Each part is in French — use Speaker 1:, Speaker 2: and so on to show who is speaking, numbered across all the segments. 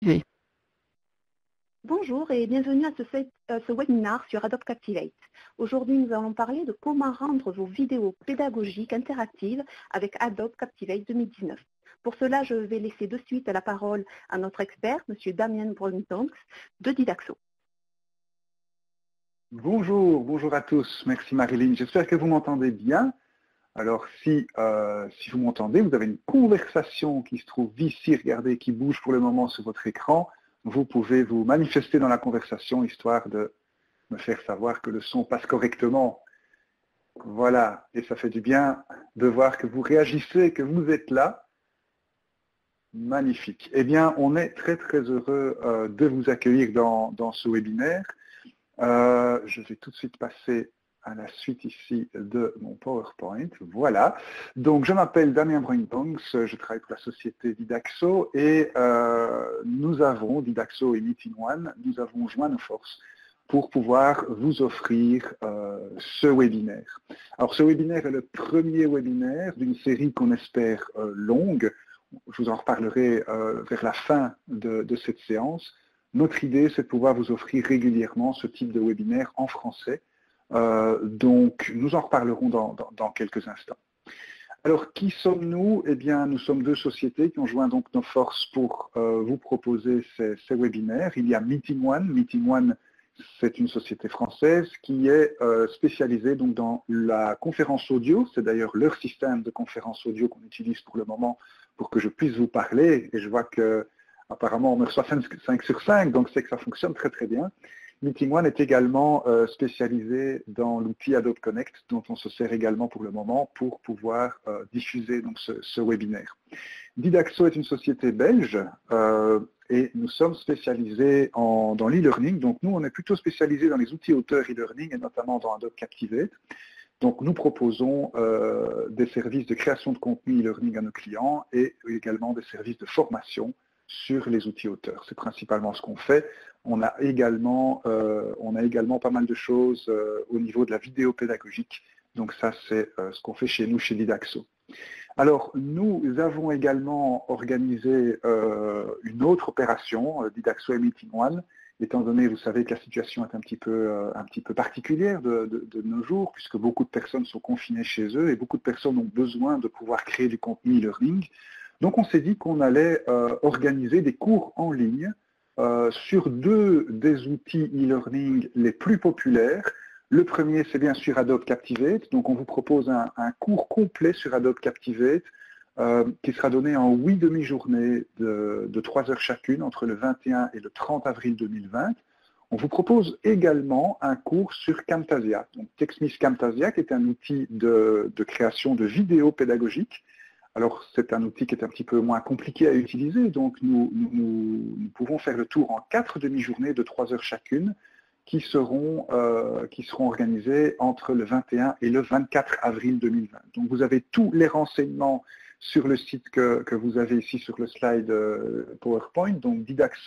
Speaker 1: Oui.
Speaker 2: Bonjour et bienvenue à ce webinaire sur Adobe Captivate. Aujourd'hui, nous allons parler de comment rendre vos vidéos pédagogiques interactives avec Adobe Captivate 2019. Pour cela, je vais laisser de suite la parole à notre expert, M. Damien Bruntonks de Didaxo.
Speaker 3: Bonjour à tous. Merci Marilyn. J'espère que vous m'entendez bien. Alors si vous m'entendez, vous avez une conversation qui se trouve ici, regardez, qui bouge pour le moment sur votre écran. Vous pouvez vous manifester dans la conversation, histoire de me faire savoir que le son passe correctement. Voilà, et ça fait du bien de voir que vous réagissez, que vous êtes là. Magnifique. Eh bien, on est très heureux de vous accueillir dans ce webinaire. Je vais tout de suite passer à la suite ici de mon PowerPoint. Voilà. Donc, je m'appelle Damien Bruntonks, je travaille pour la société Didaxo et Didaxo et Meeting One, nous avons joint nos forces pour pouvoir vous offrir ce webinaire. Alors, ce webinaire est le premier webinaire d'une série qu'on espère longue. Je vous en reparlerai vers la fin de cette séance. Notre idée, c'est de pouvoir vous offrir régulièrement ce type de webinaire en français. Donc, nous en reparlerons dans quelques instants. Alors, qui sommes-nous? Eh bien, nous sommes deux sociétés qui ont joint donc nos forces pour vous proposer ces webinaires. Il y a Meeting One. Meeting One, c'est une société française qui est spécialisée donc dans la conférence audio. C'est d'ailleurs leur système de conférence audio qu'on utilise pour le moment pour que je puisse vous parler. Et je vois que apparemment, on me reçoit 5 sur 5, donc c'est que ça fonctionne très bien. Meeting One est également spécialisé dans l'outil Adobe Connect, dont on se sert également pour le moment pour pouvoir diffuser donc, ce webinaire. Didaxo est une société belge et nous sommes spécialisés dans l'e-learning. Donc nous, on est plutôt spécialisés dans les outils auteurs e-learning et notamment dans Adobe Captivate. Donc nous proposons des services de création de contenu e-learning à nos clients et également des services de formation sur les outils auteurs. C'est principalement ce qu'on fait. On a également pas mal de choses au niveau de la vidéo pédagogique. Donc ça, c'est ce qu'on fait chez nous, chez Didaxo. Alors, nous avons également organisé une autre opération, Didaxo et Meeting One, étant donné, vous savez, que la situation est un petit peu particulière de nos jours, puisque beaucoup de personnes sont confinées chez eux et beaucoup de personnes ont besoin de pouvoir créer du contenu e-learning. Donc on s'est dit qu'on allait organiser des cours en ligne sur deux des outils e-learning les plus populaires. Le premier, c'est bien sûr Adobe Captivate. Donc on vous propose un cours complet sur Adobe Captivate qui sera donné en 8 demi-journées de 3 heures chacune entre le 21 et le 30 avril 2020. On vous propose également un cours sur Camtasia. Donc TechSmith Camtasia, qui est un outil de création de vidéos pédagogiques. Alors, c'est un outil qui est un petit peu moins compliqué à utiliser, donc nous pouvons faire le tour en 4 demi-journées de 3 heures chacune, qui seront organisées entre le 21 et le 24 avril 2020. Donc, vous avez tous les renseignements sur le site que vous avez ici sur le slide PowerPoint, donc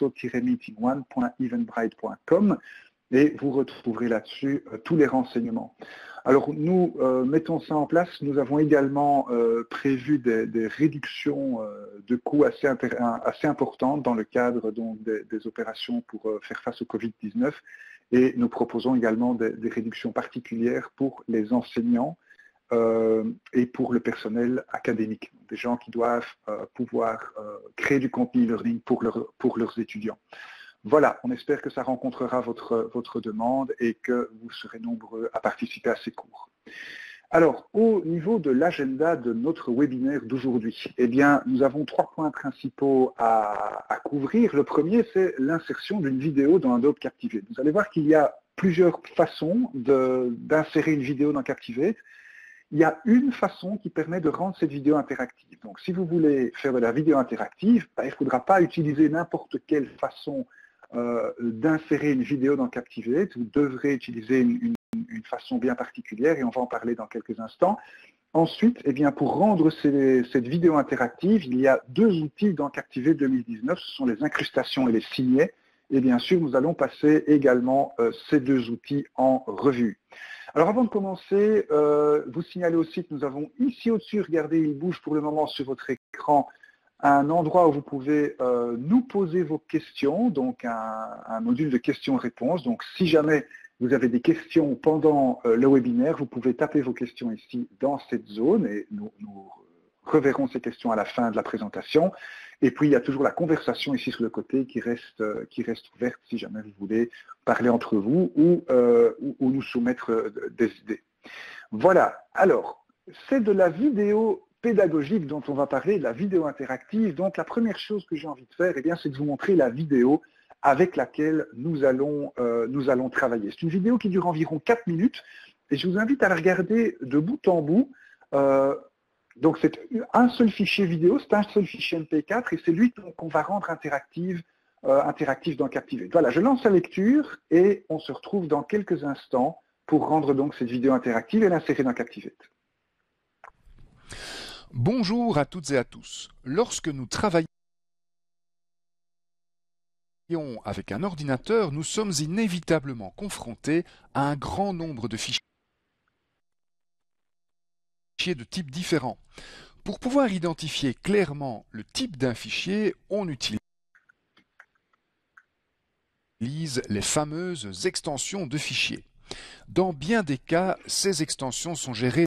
Speaker 3: didaxo-meeting1.eventbrite.com, et vous retrouverez là-dessus tous les renseignements. Alors nous mettons ça en place, nous avons également prévu des réductions de coûts assez importantes dans le cadre donc, des opérations pour faire face au Covid-19 et nous proposons également des réductions particulières pour les enseignants et pour le personnel académique, des gens qui doivent pouvoir créer du contenu e-learning pour leurs étudiants. Voilà, on espère que ça rencontrera votre demande et que vous serez nombreux à participer à ces cours. Alors, au niveau de l'agenda de notre webinaire d'aujourd'hui, eh bien, nous avons 3 points principaux à couvrir. Le premier, c'est l'insertion d'une vidéo dans Adobe Captivate. Vous allez voir qu'il y a plusieurs façons d'insérer une vidéo dans Captivate. Il y a une façon qui permet de rendre cette vidéo interactive. Donc, si vous voulez faire de la vidéo interactive, il ne faudra pas utiliser n'importe quelle façon d'insérer une vidéo dans Captivate. Vous devrez utiliser une façon bien particulière et on va en parler dans quelques instants. Ensuite, eh bien, pour rendre cette vidéo interactive, il y a 2 outils dans Captivate 2019, ce sont les incrustations et les signets. Et bien sûr, nous allons passer également ces 2 outils en revue. Alors avant de commencer, vous signalez aussi que nous avons ici au-dessus, regardez, il bouge pour le moment sur votre écran, un endroit où vous pouvez nous poser vos questions, donc un module de questions-réponses. Donc si jamais vous avez des questions pendant le webinaire, vous pouvez taper vos questions ici dans cette zone et nous reverrons ces questions à la fin de la présentation. Et puis il y a toujours la conversation ici sur le côté qui reste ouverte si jamais vous voulez parler entre vous ou nous soumettre des idées. Voilà, alors c'est de la vidéo pédagogique dont on va parler, de la vidéo interactive. Donc la première chose que j'ai envie de faire, eh bien, c'est de vous montrer la vidéo avec laquelle nous allons travailler. C'est une vidéo qui dure environ 4 minutes et je vous invite à la regarder de bout en bout. Donc c'est un seul fichier vidéo, c'est un seul fichier MP4 et c'est lui qu'on va rendre interactif dans Captivate. Voilà, je lance la lecture et on se retrouve dans quelques instants pour rendre donc cette vidéo interactive et l'insérer dans Captivate.
Speaker 1: Bonjour à toutes et à tous. Lorsque nous travaillons avec un ordinateur, nous sommes inévitablement confrontés à un grand nombre de fichiers de types différents. Pour pouvoir identifier clairement le type d'un fichier, on utilise les fameuses extensions de fichiers. Dans bien des cas, ces extensions sont gérées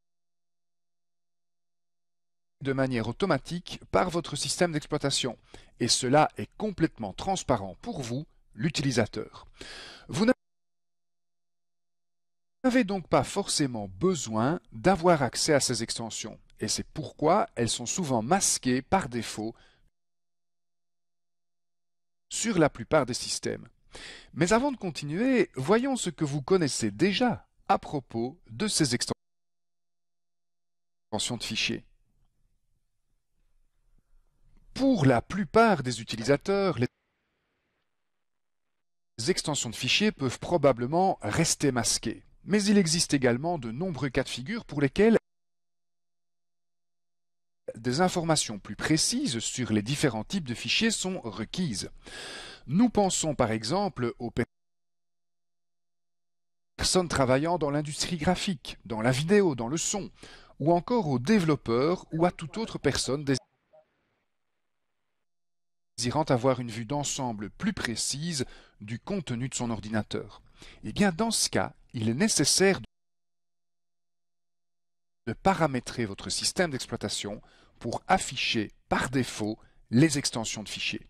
Speaker 1: de manière automatique par votre système d'exploitation, et cela est complètement transparent pour vous, l'utilisateur. Vous n'avez donc pas forcément besoin d'avoir accès à ces extensions, et c'est pourquoi elles sont souvent masquées par défaut sur la plupart des systèmes. Mais avant de continuer, voyons ce que vous connaissez déjà à propos de ces extensions de fichiers. Pour la plupart des utilisateurs, les extensions de fichiers peuvent probablement rester masquées. Mais il existe également de nombreux cas de figure pour lesquels des informations plus précises sur les différents types de fichiers sont requises. Nous pensons par exemple aux personnes travaillant dans l'industrie graphique, dans la vidéo, dans le son, ou encore aux développeurs ou à toute autre personne désirant avoir une vue d'ensemble plus précise du contenu de son ordinateur. Eh bien, dans ce cas, il est nécessaire de paramétrer votre système d'exploitation pour afficher par défaut les extensions de fichiers.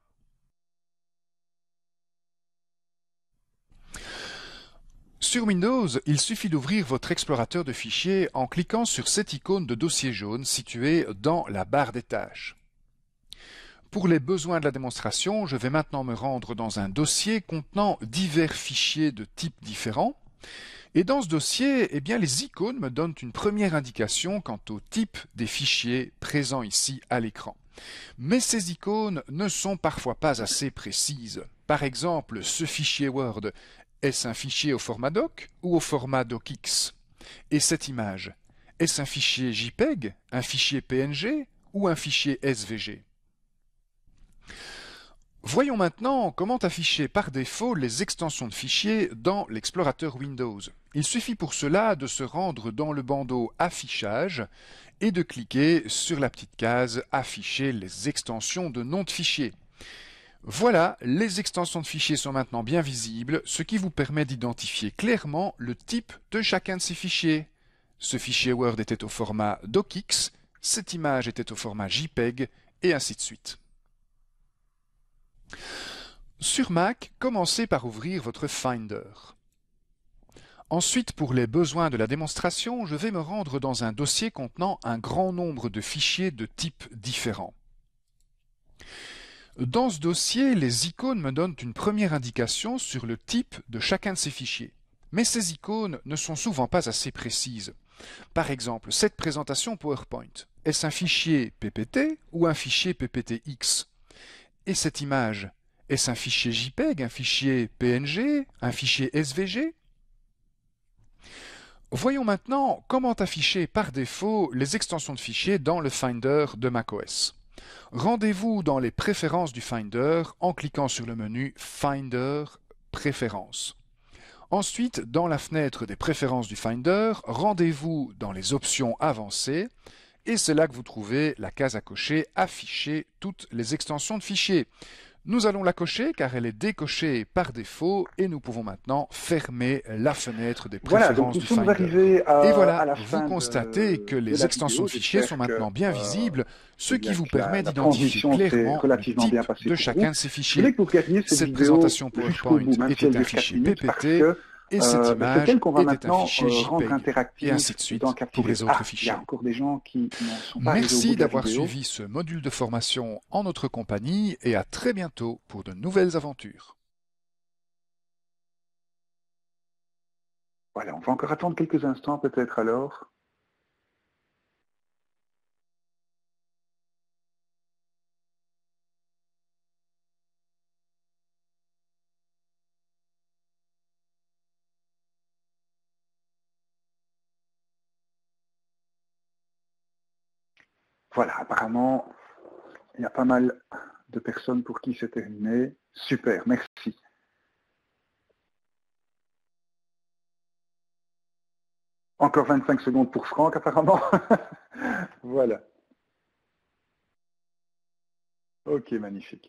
Speaker 1: Sur Windows, il suffit d'ouvrir votre explorateur de fichiers en cliquant sur cette icône de dossier jaune située dans la barre des tâches. Pour les besoins de la démonstration, je vais maintenant me rendre dans un dossier contenant divers fichiers de types différents. Et dans ce dossier, eh bien, les icônes me donnent une première indication quant au type des fichiers présents ici à l'écran. Mais ces icônes ne sont parfois pas assez précises. Par exemple, ce fichier Word, est-ce un fichier au format doc ou au format docx? Et cette image, est-ce un fichier JPEG, un fichier PNG ou un fichier SVG? Voyons maintenant comment afficher par défaut les extensions de fichiers dans l'explorateur Windows. Il suffit pour cela de se rendre dans le bandeau Affichage et de cliquer sur la petite case Afficher les extensions de nom de fichier. Voilà, les extensions de fichiers sont maintenant bien visibles, ce qui vous permet d'identifier clairement le type de chacun de ces fichiers. Ce fichier Word était au format docx, cette image était au format JPEG, et ainsi de suite. Sur Mac, commencez par ouvrir votre Finder. Ensuite, pour les besoins de la démonstration, je vais me rendre dans un dossier contenant un grand nombre de fichiers de types différents. Dans ce dossier, les icônes me donnent une première indication sur le type de chacun de ces fichiers. Mais ces icônes ne sont souvent pas assez précises. Par exemple, cette présentation PowerPoint, est-ce un fichier PPT ou un fichier PPTX? Et cette image, est-ce un fichier JPEG, un fichier PNG, un fichier SVG? Voyons maintenant comment afficher par défaut les extensions de fichiers dans le Finder de macOS. Rendez-vous dans les préférences du Finder en cliquant sur le menu Finder Préférences. Ensuite, dans la fenêtre des préférences du Finder, rendez-vous dans les options avancées et c'est là que vous trouvez la case à cocher « Afficher toutes les extensions de fichiers ». Nous allons la cocher car elle est décochée par défaut et nous pouvons maintenant fermer la fenêtre des
Speaker 3: Voilà, donc
Speaker 1: préférences
Speaker 3: nous
Speaker 1: du
Speaker 3: sommes
Speaker 1: Finder.
Speaker 3: arrivés
Speaker 1: Et
Speaker 3: à
Speaker 1: voilà,
Speaker 3: la
Speaker 1: vous
Speaker 3: fin
Speaker 1: constatez que
Speaker 3: de
Speaker 1: les
Speaker 3: la
Speaker 1: extensions
Speaker 3: vidéo.
Speaker 1: de fichiers sont
Speaker 3: J'espère
Speaker 1: maintenant bien visibles, ce
Speaker 3: eh
Speaker 1: qui
Speaker 3: bien,
Speaker 1: vous
Speaker 3: que
Speaker 1: permet
Speaker 3: la
Speaker 1: d'identifier
Speaker 3: transition s'est
Speaker 1: clairement le
Speaker 3: relativement bien
Speaker 1: type
Speaker 3: passée
Speaker 1: de
Speaker 3: pour
Speaker 1: chacun
Speaker 3: vous.
Speaker 1: de ces
Speaker 3: Je voulais
Speaker 1: fichiers.
Speaker 3: que vous regardiez cette
Speaker 1: Cette
Speaker 3: vidéo
Speaker 1: présentation
Speaker 3: jusqu'au
Speaker 1: PowerPoint
Speaker 3: bout, même si
Speaker 1: était
Speaker 3: elle
Speaker 1: un
Speaker 3: dure 4
Speaker 1: fichier
Speaker 3: minutes, parce
Speaker 1: PPT
Speaker 3: que
Speaker 1: et cette
Speaker 3: c'est
Speaker 1: image
Speaker 3: elle qu'on va
Speaker 1: était un
Speaker 3: maintenant
Speaker 1: fichier
Speaker 3: rendre
Speaker 1: JPEG, et
Speaker 3: interactive
Speaker 1: ainsi de
Speaker 3: dans
Speaker 1: suite pour
Speaker 3: Captivate.
Speaker 1: les autres
Speaker 3: Il y a
Speaker 1: fichiers.
Speaker 3: encore des gens qui n'en sont pas arrivés au bout
Speaker 1: Merci
Speaker 3: de la
Speaker 1: d'avoir
Speaker 3: vidéo.
Speaker 1: suivi ce module de formation en notre compagnie et à très bientôt pour de nouvelles aventures.
Speaker 3: Voilà, on va encore attendre quelques instants peut-être alors. Voilà, apparemment, il y a pas mal de personnes pour qui c'est terminé. Super, merci. Encore 25 secondes pour Franck, apparemment. Voilà. Ok, magnifique.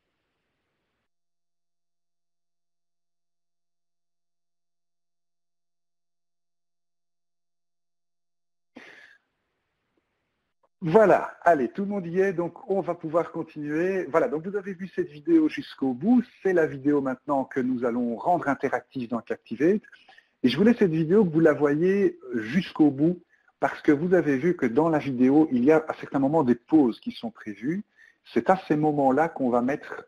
Speaker 3: Voilà, allez, tout le monde y est, donc on va pouvoir continuer. Voilà, donc vous avez vu cette vidéo jusqu'au bout. C'est la vidéo maintenant que nous allons rendre interactive dans Captivate. Et je voulais cette vidéo que vous la voyez jusqu'au bout, parce que vous avez vu que dans la vidéo, il y a à certains moments des pauses qui sont prévues. C'est à ces moments-là qu'on va mettre,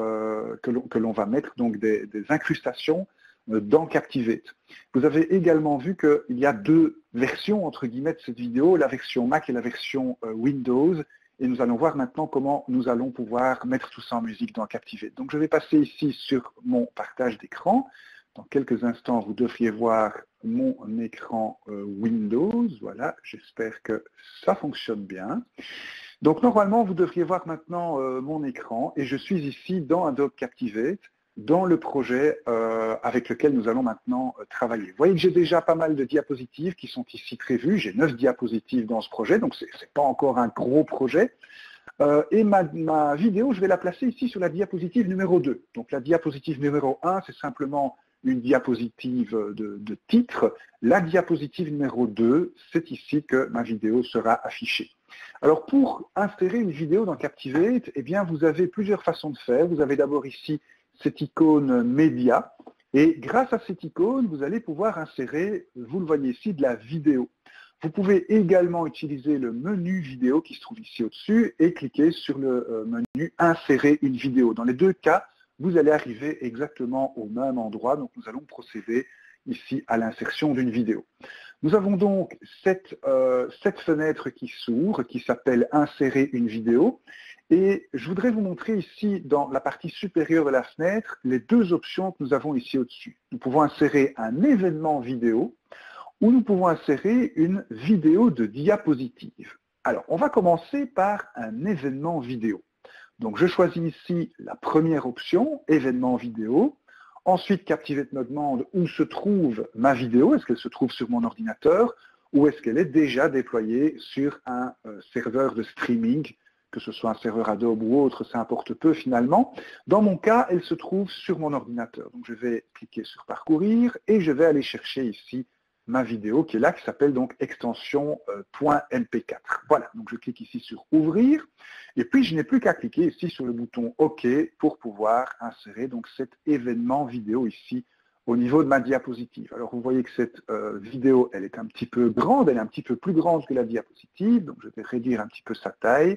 Speaker 3: que l'on va mettre donc des incrustations dans Captivate. Vous avez également vu qu'il y a deux versions, entre guillemets, de cette vidéo, la version Mac et la version Windows. Et nous allons voir maintenant comment nous allons pouvoir mettre tout ça en musique dans Captivate. Donc je vais passer ici sur mon partage d'écran. Dans quelques instants, vous devriez voir mon écran Windows. Voilà, j'espère que ça fonctionne bien. Donc normalement, vous devriez voir maintenant mon écran et je suis ici dans Adobe Captivate, dans le projet avec lequel nous allons maintenant travailler. Vous voyez que j'ai déjà pas mal de diapositives qui sont ici prévues. J'ai 9 diapositives dans ce projet, donc ce n'est pas encore un gros projet. Et ma vidéo, je vais la placer ici sur la diapositive numéro 2. Donc la diapositive numéro 1, c'est simplement une diapositive de titre. La diapositive numéro 2, c'est ici que ma vidéo sera affichée. Alors pour insérer une vidéo dans Captivate, eh bien vous avez plusieurs façons de faire. Vous avez d'abord ici cette icône média. Et grâce à cette icône, vous allez pouvoir insérer, vous le voyez ici, de la vidéo. Vous pouvez également utiliser le menu vidéo qui se trouve ici au-dessus et cliquer sur le menu insérer une vidéo. Dans les deux cas, vous allez arriver exactement au même endroit. Donc nous allons procéder ici à l'insertion d'une vidéo. Nous avons donc cette fenêtre qui s'ouvre, qui s'appelle insérer une vidéo. Et je voudrais vous montrer ici, dans la partie supérieure de la fenêtre, les deux options que nous avons ici au-dessus. Nous pouvons insérer un événement vidéo ou nous pouvons insérer une vidéo de diapositive. Alors, on va commencer par un événement vidéo. Donc, je choisis ici la première option, événement vidéo. Ensuite, Captivate me demande où se trouve ma vidéo. Est-ce qu'elle se trouve sur mon ordinateur ou est-ce qu'elle est déjà déployée sur un serveur de streaming, que ce soit un serveur Adobe ou autre, ça importe peu finalement. Dans mon cas, elle se trouve sur mon ordinateur. Donc, je vais cliquer sur parcourir et je vais aller chercher ici ma vidéo qui est là, qui s'appelle donc extension .mp4. Voilà, donc je clique ici sur ouvrir et puis je n'ai plus qu'à cliquer ici sur le bouton OK pour pouvoir insérer donc cet événement vidéo ici au niveau de ma diapositive. Alors vous voyez que cette vidéo, elle est un petit peu grande, elle est un petit peu plus grande que la diapositive, donc je vais réduire un petit peu sa taille.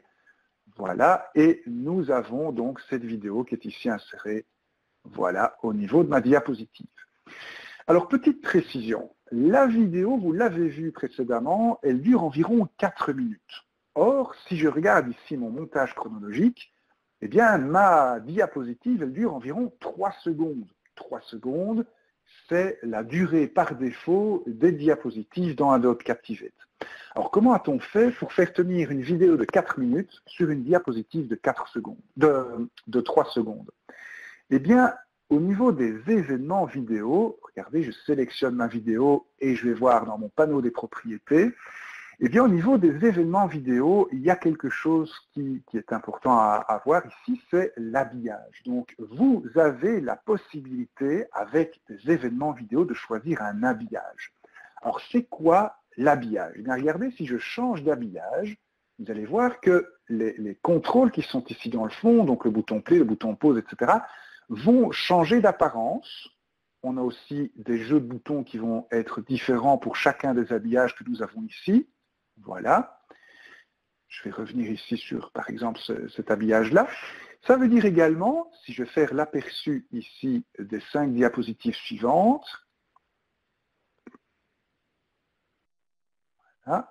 Speaker 3: Voilà, et nous avons donc cette vidéo qui est ici insérée, voilà, au niveau de ma diapositive. Alors, petite précision, la vidéo, vous l'avez vue précédemment, elle dure environ 4 minutes. Or, si je regarde ici mon montage chronologique, eh bien, ma diapositive, elle dure environ 3 secondes. 3 secondes, c'est la durée par défaut des diapositives dans Adobe Captivate. Alors, comment a-t-on fait pour faire tenir une vidéo de 4 minutes sur une diapositive de 4 secondes, de 3 secondes? Eh bien, au niveau des événements vidéo, regardez, je sélectionne ma vidéo et je vais voir dans mon panneau des propriétés, Eh bien, au niveau des événements vidéo, il y a quelque chose qui est important à voir ici, c'est l'habillage. Donc, vous avez la possibilité, avec des événements vidéo, de choisir un habillage. Alors, c'est quoi l'habillage? Eh bien, regardez, si je change d'habillage, vous allez voir que les contrôles qui sont ici dans le fond, donc le bouton play, le bouton pause, etc., vont changer d'apparence. On a aussi des jeux de boutons qui vont être différents pour chacun des habillages que nous avons ici. Voilà. Je vais revenir ici sur, par exemple, cet habillage-là. Ça veut dire également, si je vais faire l'aperçu ici des 5 diapositives suivantes, voilà,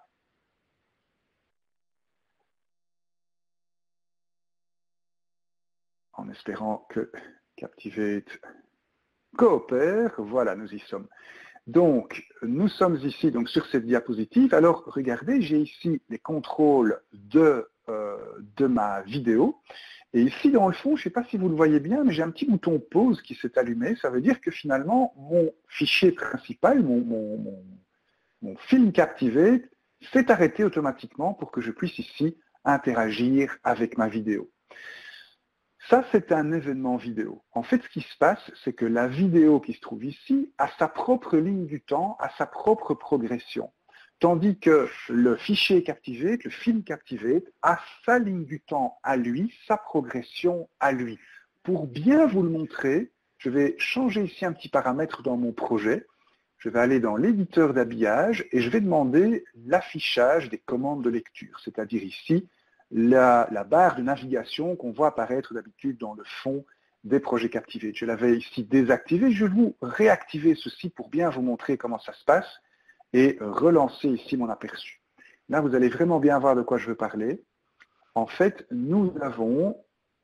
Speaker 3: en espérant que Captivate coopère, voilà, nous y sommes. Donc, nous sommes ici donc, sur cette diapositive. Alors, regardez, j'ai ici les contrôles de ma vidéo. Et ici, dans le fond, je ne sais pas si vous le voyez bien, mais j'ai un petit bouton pause qui s'est allumé. Ça veut dire que finalement, mon fichier principal, mon film Captivate, s'est arrêté automatiquement pour que je puisse ici interagir avec ma vidéo. Ça, c'est un événement vidéo. En fait, ce qui se passe, c'est que la vidéo qui se trouve ici a sa propre ligne du temps, a sa propre progression. Tandis que le fichier Captivate, le film Captivate, a sa ligne du temps à lui, sa progression à lui. Pour bien vous le montrer, je vais changer ici un petit paramètre dans mon projet. Je vais aller dans l'éditeur d'habillage et je vais demander l'affichage des commandes de lecture, c'est-à-dire ici, la barre de navigation qu'on voit apparaître d'habitude dans le fond des projets Captivate. Je l'avais ici désactivé. Je vais vous réactiver ceci pour bien vous montrer comment ça se passe et relancer ici mon aperçu. Là, vous allez vraiment bien voir de quoi je veux parler. En fait, nous avons,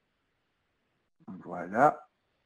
Speaker 3: voilà,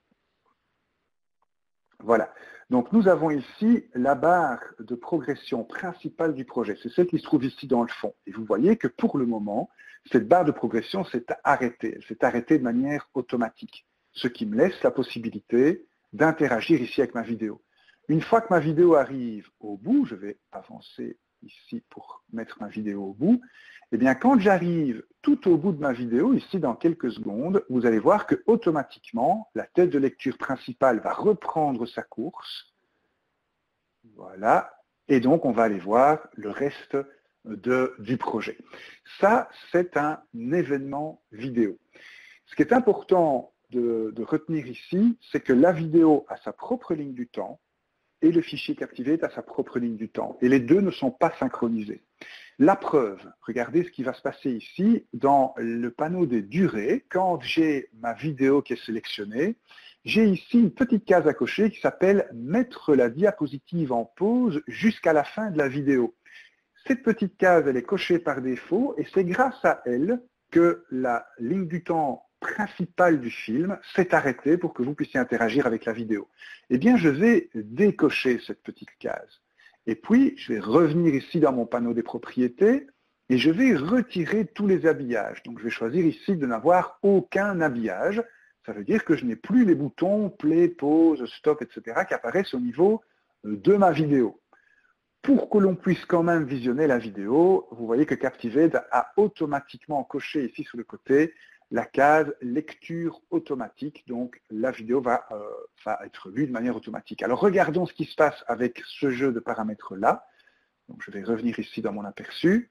Speaker 3: donc nous avons ici la barre de progression principale du projet. C'est celle qui se trouve ici dans le fond. Et vous voyez que pour le moment, cette barre de progression s'est arrêtée. Elle s'est arrêtée de manière automatique, ce qui me laisse la possibilité d'interagir ici avec ma vidéo. Une fois que ma vidéo arrive au bout, je vais avancer ici pour mettre ma vidéo au bout, eh bien quand j'arrive tout au bout de ma vidéo, ici dans quelques secondes, vous allez voir que automatiquement, la tête de lecture principale va reprendre sa course. Voilà. Et donc on va aller voir le reste du projet. Ça, c'est un événement vidéo. Ce qui est important de retenir ici, c'est que la vidéo a sa propre ligne du temps et le fichier Captivate a sa propre ligne du temps. Et les deux ne sont pas synchronisés. La preuve, regardez ce qui va se passer ici dans le panneau des durées. Quand j'ai ma vidéo qui est sélectionnée, j'ai ici une petite case à cocher qui s'appelle « Mettre la diapositive en pause jusqu'à la fin de la vidéo ». Cette petite case, elle est cochée par défaut et c'est grâce à elle que la ligne du temps principale du film s'est arrêtée pour que vous puissiez interagir avec la vidéo. Eh bien, je vais décocher cette petite case. Et puis, je vais revenir ici dans mon panneau des propriétés et je vais retirer tous les habillages. Donc, je vais choisir ici de n'avoir aucun habillage. Ça veut dire que je n'ai plus les boutons play, pause, stop, etc. qui apparaissent au niveau de ma vidéo. Pour que l'on puisse quand même visionner la vidéo, vous voyez que Captivate a automatiquement coché ici sur le côté la case lecture automatique, donc la vidéo va être lue de manière automatique. Alors regardons ce qui se passe avec ce jeu de paramètres-là. Donc je vais revenir ici dans mon aperçu.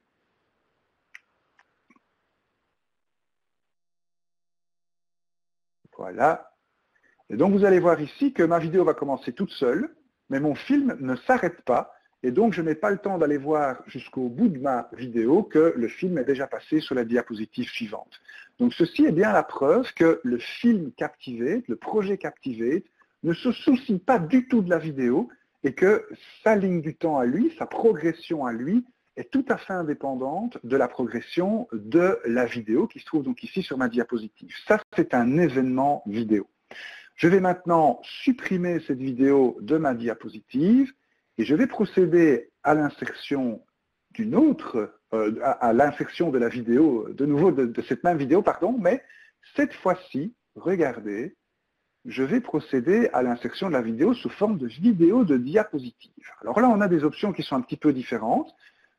Speaker 3: Voilà. Et donc vous allez voir ici que ma vidéo va commencer toute seule, mais mon film ne s'arrête pas. Et donc, je n'ai pas le temps d'aller voir jusqu'au bout de ma vidéo que le film est déjà passé sur la diapositive suivante. Donc, ceci est bien la preuve que le film Captivate, le projet Captivate, ne se soucie pas du tout de la vidéo et que sa ligne du temps à lui, sa progression à lui, est tout à fait indépendante de la progression de la vidéo qui se trouve donc ici sur ma diapositive. Ça, c'est un événement vidéo. Je vais maintenant supprimer cette vidéo de ma diapositive. Et je vais procéder à l'insertion d'une autre, à l'insertion de la vidéo, de nouveau de cette même vidéo, pardon, mais cette fois-ci, regardez, je vais procéder à l'insertion de la vidéo sous forme de vidéo de diapositive. Alors là, on a des options qui sont un petit peu différentes.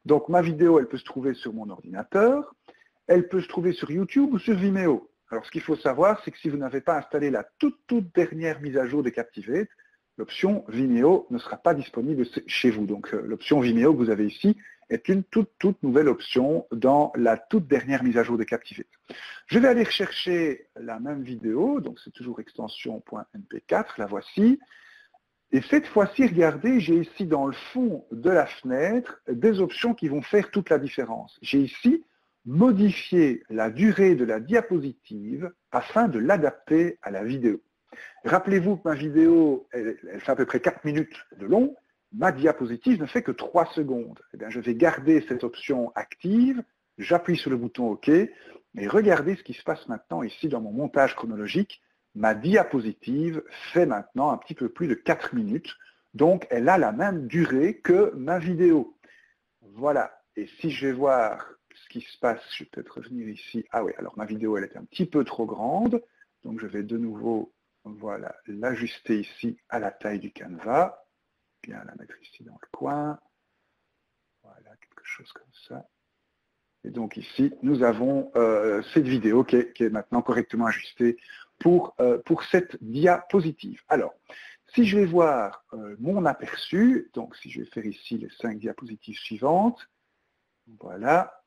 Speaker 3: Donc ma vidéo, elle peut se trouver sur mon ordinateur, elle peut se trouver sur YouTube ou sur Vimeo. Alors ce qu'il faut savoir, c'est que si vous n'avez pas installé la toute dernière mise à jour de Captivate, l'option Vimeo ne sera pas disponible chez vous. Donc l'option Vimeo que vous avez ici est une toute nouvelle option dans la toute dernière mise à jour de Captivate. Je vais aller rechercher la même vidéo, donc c'est toujours extension.mp4, la voici. Et cette fois-ci, regardez, j'ai ici dans le fond de la fenêtre des options qui vont faire toute la différence. J'ai ici modifié la durée de la diapositive afin de l'adapter à la vidéo. Rappelez-vous que ma vidéo, elle fait à peu près 4 minutes de long, ma diapositive ne fait que 3 secondes. Eh bien, je vais garder cette option active, j'appuie sur le bouton OK, et regardez ce qui se passe maintenant ici dans mon montage chronologique. Ma diapositive fait maintenant un petit peu plus de 4 minutes, donc elle a la même durée que ma vidéo. Voilà, et si je vais voir ce qui se passe, je vais peut-être revenir ici. Ah oui, alors ma vidéo, elle est un petit peu trop grande, donc je vais de nouveau, voilà, l'ajuster ici à la taille du canevas. Bien la mettre ici dans le coin. Voilà, quelque chose comme ça. Et donc ici, nous avons cette vidéo qui est maintenant correctement ajustée pour cette diapositive. Alors, si je vais voir mon aperçu, donc si je vais faire ici les 5 diapositives suivantes, voilà.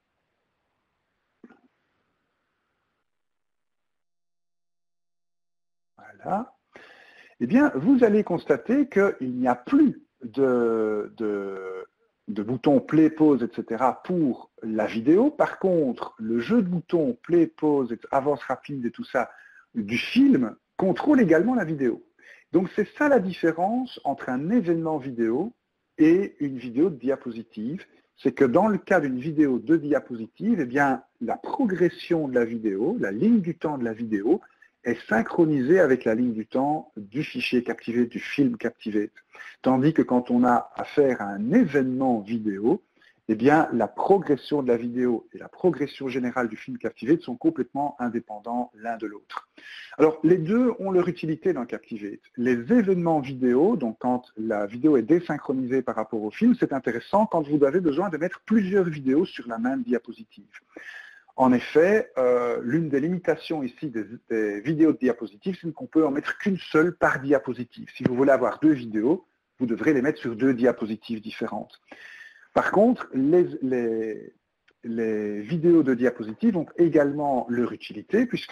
Speaker 3: Voilà. Eh bien, vous allez constater qu'il n'y a plus de boutons play, pause, etc. pour la vidéo. Par contre, le jeu de boutons play, pause, avance rapide et tout ça du film contrôle également la vidéo. Donc c'est ça la différence entre un événement vidéo et une vidéo de diapositive. C'est que dans le cas d'une vidéo de diapositive, eh bien, la progression de la vidéo, la ligne du temps de la vidéo, est synchronisée avec la ligne du temps du fichier Captivate, du film Captivate. Tandis que quand on a affaire à un événement vidéo, eh bien, la progression de la vidéo et la progression générale du film Captivate sont complètement indépendants l'un de l'autre. Alors, les deux ont leur utilité dans Captivate. Les événements vidéo, donc quand la vidéo est désynchronisée par rapport au film, c'est intéressant quand vous avez besoin de mettre plusieurs vidéos sur la même diapositive. En effet, l'une des limitations ici des vidéos de diapositives, c'est qu'on peut en mettre qu'une seule par diapositive. Si vous voulez avoir 2 vidéos, vous devrez les mettre sur 2 diapositives différentes. Par contre, les vidéos de diapositives ont également leur utilité, puisque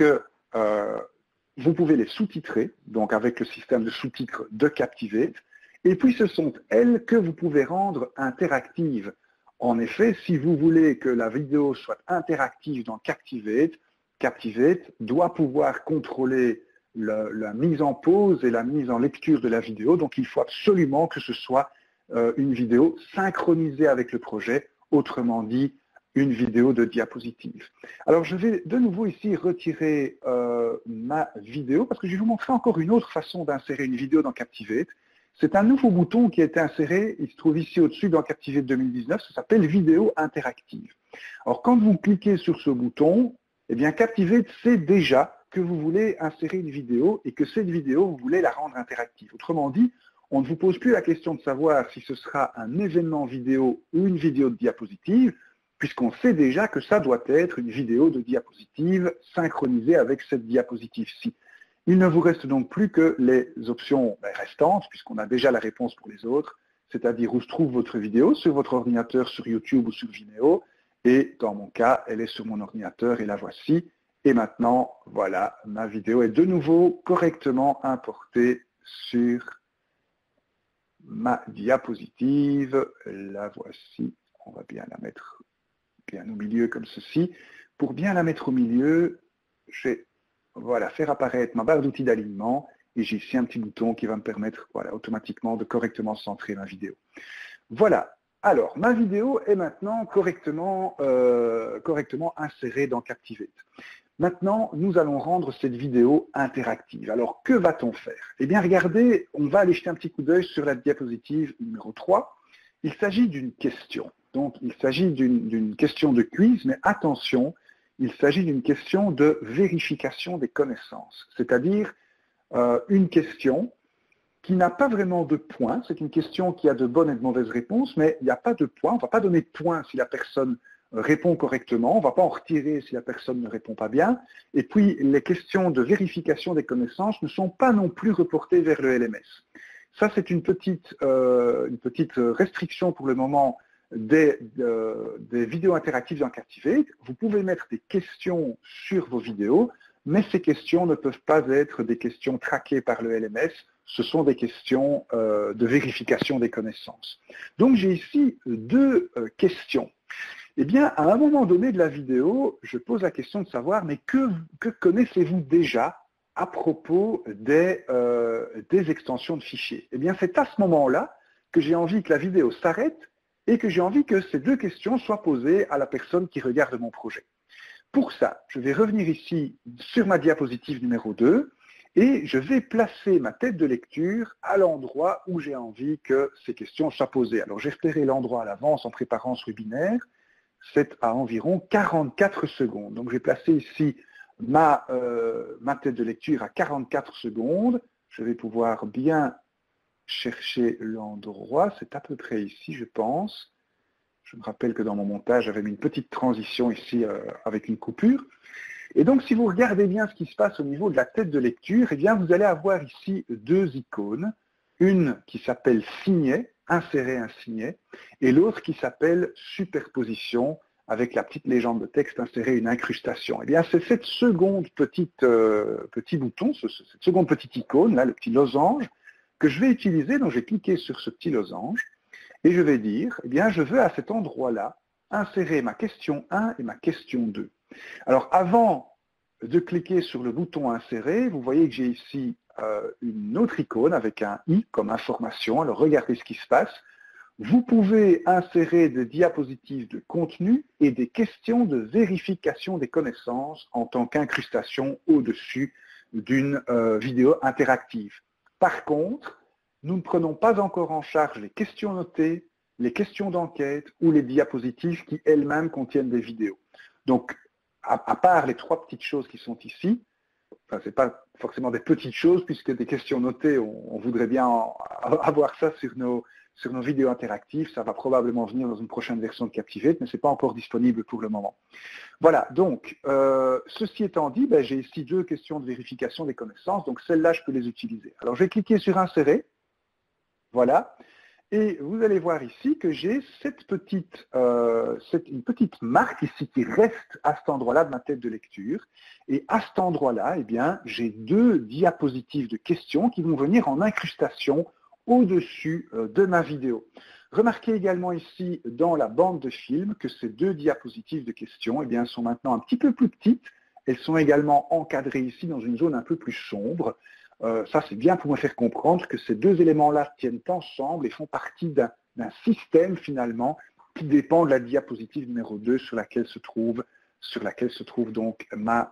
Speaker 3: vous pouvez les sous-titrer, donc avec le système de sous-titres de Captivate, et puis ce sont elles que vous pouvez rendre interactives. En effet, si vous voulez que la vidéo soit interactive dans Captivate, Captivate doit pouvoir contrôler la mise en pause et la mise en lecture de la vidéo. Donc il faut absolument que ce soit une vidéo synchronisée avec le projet, autrement dit, une vidéo de diapositive. Alors je vais de nouveau ici retirer ma vidéo parce que je vais vous montrer encore une autre façon d'insérer une vidéo dans Captivate. C'est un nouveau bouton qui a été inséré, il se trouve ici au-dessus dans Captivate 2019, ça s'appelle Vidéo interactive. Alors quand vous cliquez sur ce bouton, eh bien Captivate sait déjà que vous voulez insérer une vidéo et que cette vidéo, vous voulez la rendre interactive. Autrement dit, on ne vous pose plus la question de savoir si ce sera un événement vidéo ou une vidéo de diapositive, puisqu'on sait déjà que ça doit être une vidéo de diapositive synchronisée avec cette diapositive-ci. Il ne vous reste donc plus que les options restantes, puisqu'on a déjà la réponse pour les autres, c'est-à-dire où se trouve votre vidéo, sur votre ordinateur, sur YouTube ou sur Vimeo, et dans mon cas, elle est sur mon ordinateur et la voici. Et maintenant, voilà, ma vidéo est de nouveau correctement importée sur ma diapositive. La voici, on va bien la mettre bien au milieu comme ceci. Pour bien la mettre au milieu, je vais faire apparaître ma barre d'outils d'alignement et j'ai ici un petit bouton qui va me permettre automatiquement de correctement centrer ma vidéo. Voilà, alors ma vidéo est maintenant correctement insérée dans Captivate. Maintenant, nous allons rendre cette vidéo interactive. Alors, que va-t-on faire? Eh bien, regardez, on va aller jeter un petit coup d'œil sur la diapositive numéro 3. Il s'agit d'une question. Donc, il s'agit d'une question de quiz, mais attention, il s'agit d'une question de vérification des connaissances. C'est-à-dire une question qui n'a pas vraiment de points. C'est une question qui a de bonnes et de mauvaises réponses, mais il n'y a pas de points. On ne va pas donner de points si la personne répond correctement. On ne va pas en retirer si la personne ne répond pas bien. Et puis, les questions de vérification des connaissances ne sont pas non plus reportées vers le LMS. Ça, c'est une petite restriction pour le moment des vidéos interactives dans Captivate. Vous pouvez mettre des questions sur vos vidéos, mais ces questions ne peuvent pas être des questions traquées par le LMS. Ce sont des questions de vérification des connaissances. Donc, j'ai ici deux questions. Eh bien, à un moment donné de la vidéo, je pose la question de savoir, mais que connaissez-vous déjà à propos des extensions de fichiers? Eh bien, c'est à ce moment-là que j'ai envie que la vidéo s'arrête et que j'ai envie que ces deux questions soient posées à la personne qui regarde mon projet. Pour ça, je vais revenir ici sur ma diapositive numéro 2 et je vais placer ma tête de lecture à l'endroit où j'ai envie que ces questions soient posées. Alors, j'ai repéré l'endroit à l'avance en préparant ce webinaire. C'est à environ 44 secondes. Donc, j'ai placé ici ma tête de lecture à 44 secondes. Je vais pouvoir bien chercher l'endroit. C'est à peu près ici, je pense. Je me rappelle que dans mon montage, j'avais mis une petite transition ici avec une coupure. Et donc, si vous regardez bien ce qui se passe au niveau de la tête de lecture, eh bien, vous allez avoir ici deux icônes. Une qui s'appelle Signet, insérer un signet, et l'autre qui s'appelle superposition, avec la petite légende de texte, insérer une incrustation. Eh bien, c'est cette seconde petit bouton, cette seconde petite icône, là, le petit losange, que je vais utiliser. Donc, je vais cliquer sur ce petit losange, et je vais dire, eh bien, je veux à cet endroit-là insérer ma question 1 et ma question 2. Alors, avant de cliquer sur le bouton insérer, vous voyez que j'ai ici une autre icône avec un i comme information. Alors, regardez ce qui se passe. Vous pouvez insérer des diapositives de contenu et des questions de vérification des connaissances en tant qu'incrustation au-dessus d'une vidéo interactive. Par contre, nous ne prenons pas encore en charge les questions notées, les questions d'enquête ou les diapositives qui elles-mêmes contiennent des vidéos. Donc, à part les trois petites choses qui sont ici, enfin, ce n'est pas forcément des petites choses, puisque des questions notées, on voudrait bien avoir ça sur nos vidéos interactives. Ça va probablement venir dans une prochaine version de Captivate, mais ce n'est pas encore disponible pour le moment. Voilà, donc, ceci étant dit, ben, j'ai ici deux questions de vérification des connaissances, donc celles-là, je peux les utiliser. Alors, je vais cliquer sur Insérer, voilà, et vous allez voir ici que j'ai une petite marque ici qui reste à cet endroit-là de ma tête de lecture. Et à cet endroit-là, eh bien, j'ai deux diapositives de questions qui vont venir en incrustation au-dessus de ma vidéo. Remarquez également ici dans la bande de film que ces deux diapositives de questions eh bien, sont maintenant un petit peu plus petites. Elles sont également encadrées ici dans une zone un peu plus sombre. Ça, c'est bien pour me faire comprendre que ces deux éléments-là tiennent ensemble et font partie d'un système, finalement, qui dépend de la diapositive numéro 2 sur laquelle se trouve donc ma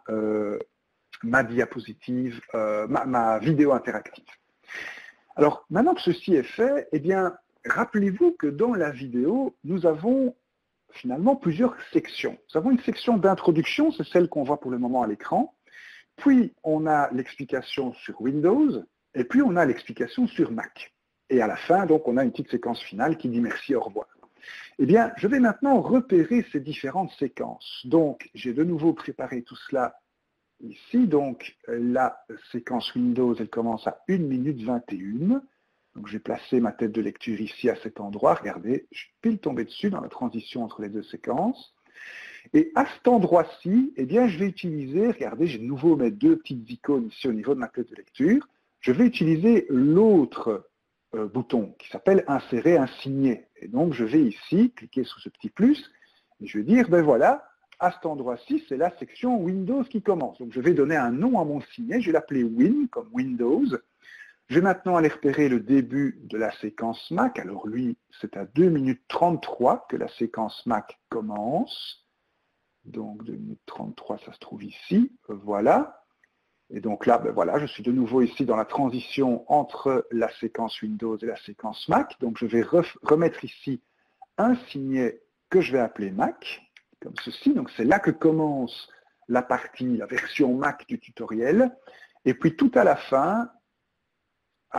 Speaker 3: diapositive, ma vidéo interactive. Alors, maintenant que ceci est fait, eh bien, rappelez-vous que dans la vidéo, nous avons finalement plusieurs sections. Nous avons une section d'introduction, c'est celle qu'on voit pour le moment à l'écran. Puis, on a l'explication sur Windows, et puis on a l'explication sur Mac. Et à la fin, donc, on a une petite séquence finale qui dit merci, au revoir. Eh bien, je vais maintenant repérer ces différentes séquences. Donc, j'ai de nouveau préparé tout cela ici. Donc, la séquence Windows, elle commence à 1 minute 21. Donc, j'ai placé ma tête de lecture ici à cet endroit. Regardez, je suis pile tombé dessus dans la transition entre les deux séquences. Et à cet endroit-ci, eh bien, je vais utiliser, regardez, j'ai de nouveau mes deux petites icônes ici au niveau de ma tête de lecture. Je vais utiliser l'autre bouton qui s'appelle Insérer un signet. Et donc, je vais ici cliquer sur ce petit plus et je vais dire, ben voilà, à cet endroit-ci, c'est la section Windows qui commence. Donc, je vais donner un nom à mon signet, je vais l'appeler Win, comme Windows. Je vais maintenant aller repérer le début de la séquence Mac. Alors, lui, c'est à 2 minutes 33 que la séquence Mac commence. Donc, 2 minutes 33, ça se trouve ici, voilà. Et donc là, ben voilà, je suis de nouveau ici dans la transition entre la séquence Windows et la séquence Mac. Donc, je vais remettre ici un signet que je vais appeler Mac, comme ceci. Donc, c'est là que commence la version Mac du tutoriel. Et puis, tout à la fin, à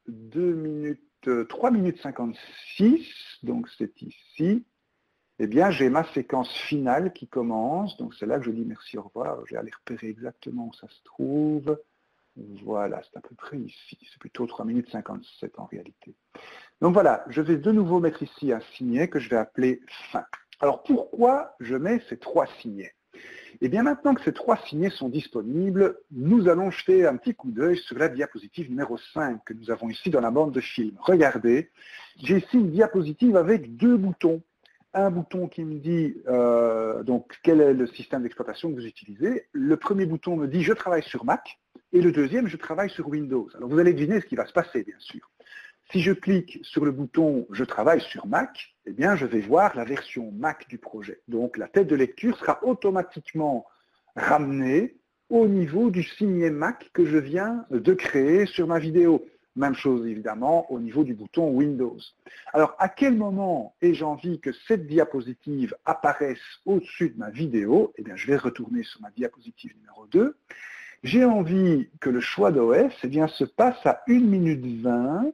Speaker 3: 3 minutes 56, donc c'est ici, eh bien j'ai ma séquence finale qui commence, donc c'est là que je dis merci, au revoir, je vais aller repérer exactement où ça se trouve. Voilà, c'est à peu près ici, c'est plutôt 3 minutes 57 en réalité. Donc voilà, je vais de nouveau mettre ici un signet que je vais appeler fin. Alors pourquoi je mets ces 3 signets? Et bien maintenant que ces 3 signets sont disponibles, nous allons jeter un petit coup d'œil sur la diapositive numéro 5 que nous avons ici dans la bande de film. Regardez, j'ai ici une diapositive avec 2 boutons. Un bouton qui me dit donc quel est le système d'exploitation que vous utilisez. Le premier bouton me dit je travaille sur Mac et le deuxième je travaille sur Windows. Alors vous allez deviner ce qui va se passer bien sûr. Si je clique sur le bouton « Je travaille sur Mac », eh bien, je vais voir la version Mac du projet. Donc, la tête de lecture sera automatiquement ramenée au niveau du signet Mac que je viens de créer sur ma vidéo. Même chose, évidemment, au niveau du bouton Windows. Alors, à quel moment ai-je envie que cette diapositive apparaisse au-dessus de ma vidéo? Eh bien, je vais retourner sur ma diapositive numéro 2. J'ai envie que le choix d'OS se passe à 1 minute 20,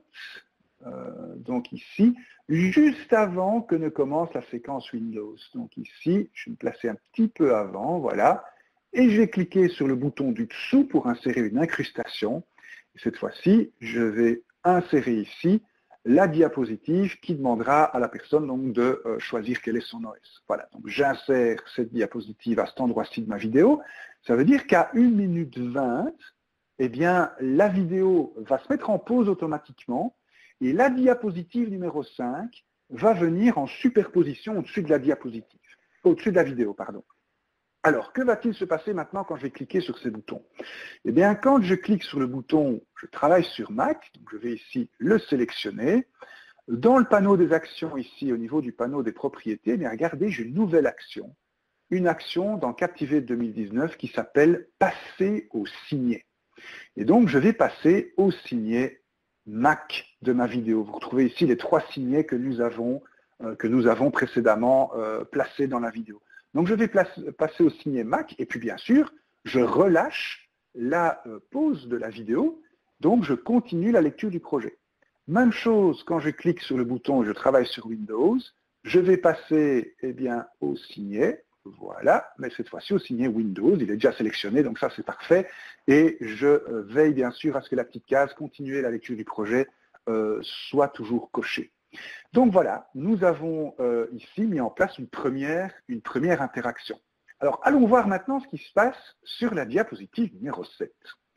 Speaker 3: donc ici, juste avant que ne commence la séquence Windows. Donc ici, je vais me placer un petit peu avant, voilà, et je vais cliquer sur le bouton du dessous pour insérer une incrustation. Et cette fois-ci, je vais insérer ici la diapositive qui demandera à la personne donc, de choisir quel est son OS. Voilà, donc j'insère cette diapositive à cet endroit-ci de ma vidéo. Ça veut dire qu'à 1 minute 20, eh bien, la vidéo va se mettre en pause automatiquement et la diapositive numéro 5 va venir en superposition au-dessus de la diapositive, au-dessus de la vidéo, pardon. Alors, que va-t-il se passer maintenant quand je vais cliquer sur ces boutons? Eh bien, quand je clique sur le bouton « Je travaille sur Mac », donc je vais ici le sélectionner. Dans le panneau des actions, ici, au niveau du panneau des propriétés, eh bien, regardez, j'ai une nouvelle action. Une action dans Captivate 2019 qui s'appelle « Passer au signet ». Et donc, je vais passer au signet Mac de ma vidéo. Vous retrouvez ici les 3 signets que nous avons précédemment placés dans la vidéo. Donc, je vais passer au signet Mac et puis, bien sûr, je relâche la pause de la vidéo. Donc, je continue la lecture du projet. Même chose quand je clique sur le bouton « Je travaille sur Windows », je vais passer au signet. Voilà, mais cette fois-ci au signet Windows, il est déjà sélectionné, donc ça c'est parfait. Et je veille bien sûr à ce que la petite case « Continuer la lecture du projet » soit toujours cochée. Donc voilà, nous avons ici mis en place une première interaction. Alors allons voir maintenant ce qui se passe sur la diapositive numéro 7.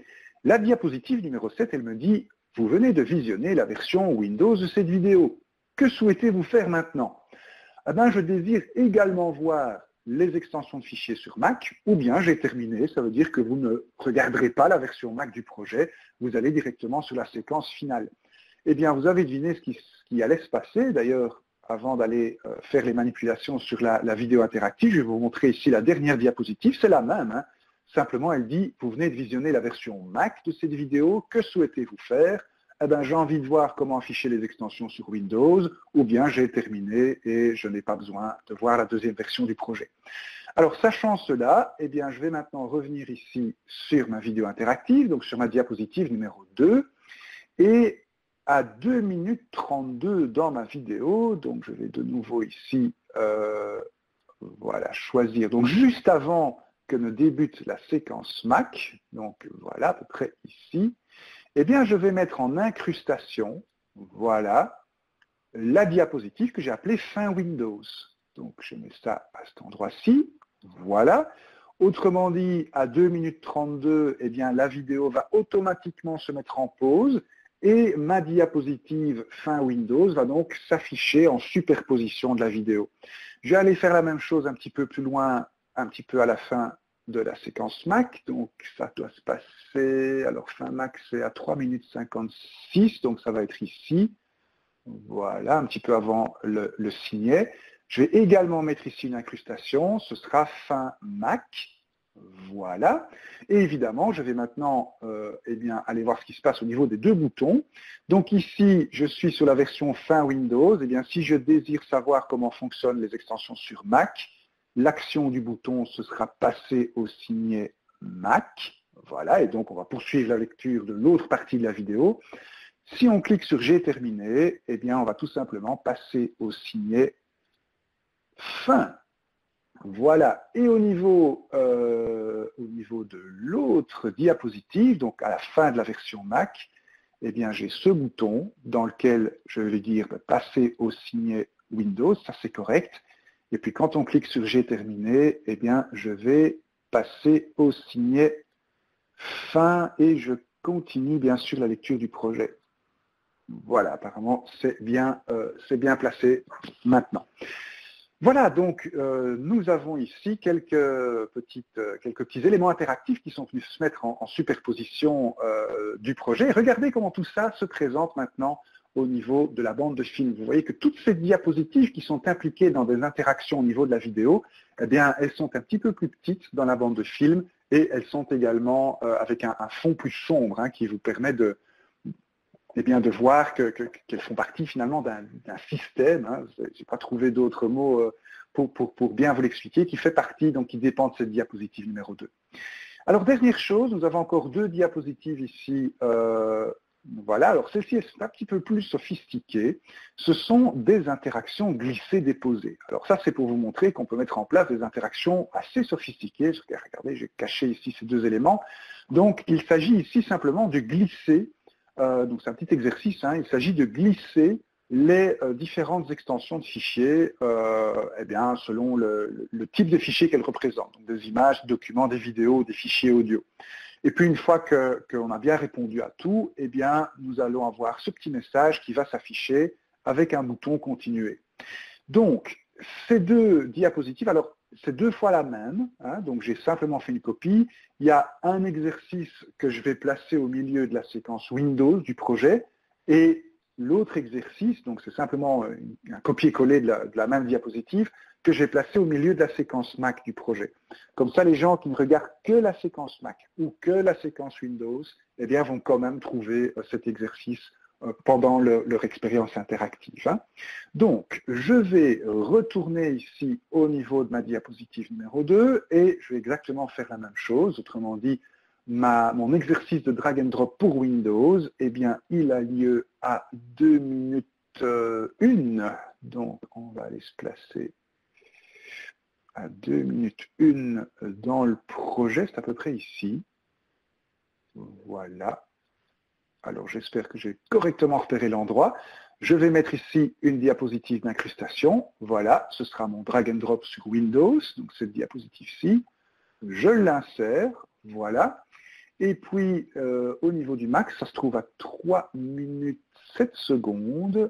Speaker 3: La diapositive numéro 7, elle me dit « Vous venez de visionner la version Windows de cette vidéo. Que souhaitez-vous faire maintenant ?» Eh bien, je désire également voir les extensions de fichiers sur Mac, ou bien j'ai terminé, ça veut dire que vous ne regarderez pas la version Mac du projet, vous allez directement sur la séquence finale. Eh bien, vous avez deviné ce qui allait se passer. D'ailleurs, avant d'aller faire les manipulations sur la vidéo interactive, je vais vous montrer ici la dernière diapositive, c'est la même, hein. Simplement, elle dit, vous venez de visionner la version Mac de cette vidéo, que souhaitez-vous faire? Eh bien, j'ai envie de voir comment afficher les extensions sur Windows, ou bien j'ai terminé et je n'ai pas besoin de voir la deuxième version du projet. Alors, sachant cela, eh bien, je vais maintenant revenir ici sur ma vidéo interactive, donc sur ma diapositive numéro 2, et à 2 minutes 32 dans ma vidéo, donc je vais de nouveau ici, voilà, choisir, donc juste avant que ne débute la séquence Mac, donc voilà, à peu près ici, eh bien, je vais mettre en incrustation, voilà, la diapositive que j'ai appelée fin Windows. Donc, je mets ça à cet endroit-ci, voilà. Autrement dit, à 2 minutes 32, eh bien, la vidéo va automatiquement se mettre en pause et ma diapositive fin Windows va donc s'afficher en superposition de la vidéo. Je vais aller faire la même chose un petit peu plus loin, un petit peu à la fin de la séquence Mac, donc ça doit se passer, alors fin Mac c'est à 3 minutes 56, donc ça va être ici, voilà, un petit peu avant le signet. Je vais également mettre ici une incrustation, ce sera fin Mac, voilà, et évidemment je vais maintenant aller voir ce qui se passe au niveau des 2 boutons. Donc ici je suis sur la version fin Windows, et bien si je désire savoir comment fonctionnent les extensions sur Mac, l'action du bouton, ce sera passer au signet Mac. Voilà, et donc on va poursuivre la lecture de l'autre partie de la vidéo. Si on clique sur J'ai terminé, eh bien, on va tout simplement passer au signet fin. Voilà. Et au niveau de l'autre diapositive, donc à la fin de la version Mac, eh bien, j'ai ce bouton dans lequel je vais dire passer au signet Windows, ça c'est correct. Et puis quand on clique sur J'ai terminé, eh bien, je vais passer au signet fin et je continue bien sûr la lecture du projet. Voilà, apparemment c'est bien placé maintenant. Voilà, donc nous avons ici quelques petits éléments interactifs qui sont venus se mettre en superposition du projet. Regardez comment tout ça se présente maintenant au niveau de la bande de film. Vous voyez que toutes ces diapositives qui sont impliquées dans des interactions au niveau de la vidéo, eh bien, elles sont un petit peu plus petites dans la bande de film et elles sont également avec un fond plus sombre hein, qui vous permet de voir qu'elles font partie finalement d'un système, hein, je n'ai pas trouvé d'autres mots pour bien vous l'expliquer, qui fait partie, donc qui dépend de cette diapositive numéro 2. Alors, dernière chose, nous avons encore 2 diapositives ici. Voilà, alors celle-ci est un petit peu plus sophistiquée. Ce sont des interactions glissées-déposées. Alors ça, c'est pour vous montrer qu'on peut mettre en place des interactions assez sophistiquées. Regardez, j'ai caché ici ces 2 éléments. Donc, il s'agit ici simplement de glisser. Donc c'est un petit exercice, hein, il s'agit de glisser les différentes extensions de fichiers eh bien, selon le type de fichier qu'elles représentent, donc des images, des documents, des vidéos, des fichiers audio. Et puis une fois qu'on a bien répondu à tout, eh bien, nous allons avoir ce petit message qui va s'afficher avec un bouton continuer. Donc, ces 2 diapositives, alors c'est 2 fois la même, hein, donc j'ai simplement fait une copie. Il y a un exercice que je vais placer au milieu de la séquence Windows du projet et l'autre exercice, donc c'est simplement un copier-coller de la même diapositive que j'ai placé au milieu de la séquence Mac du projet. Comme ça, les gens qui ne regardent que la séquence Mac ou que la séquence Windows, eh bien, vont quand même trouver cet exercice pendant leur expérience interactive. Hein. Donc, je vais retourner ici au niveau de ma diapositive numéro 2 et je vais exactement faire la même chose. Autrement dit, mon exercice de drag and drop pour Windows, eh bien, il a lieu à 2 minutes 1. Donc, on va aller se placer à 2 minutes 1 dans le projet. C'est à peu près ici. Voilà. Alors, j'espère que j'ai correctement repéré l'endroit. Je vais mettre ici une diapositive d'incrustation. Voilà, ce sera mon drag and drop sur Windows, donc cette diapositive-ci. Je l'insère, voilà. Et puis, au niveau du Mac, ça se trouve à 3 minutes 7 secondes.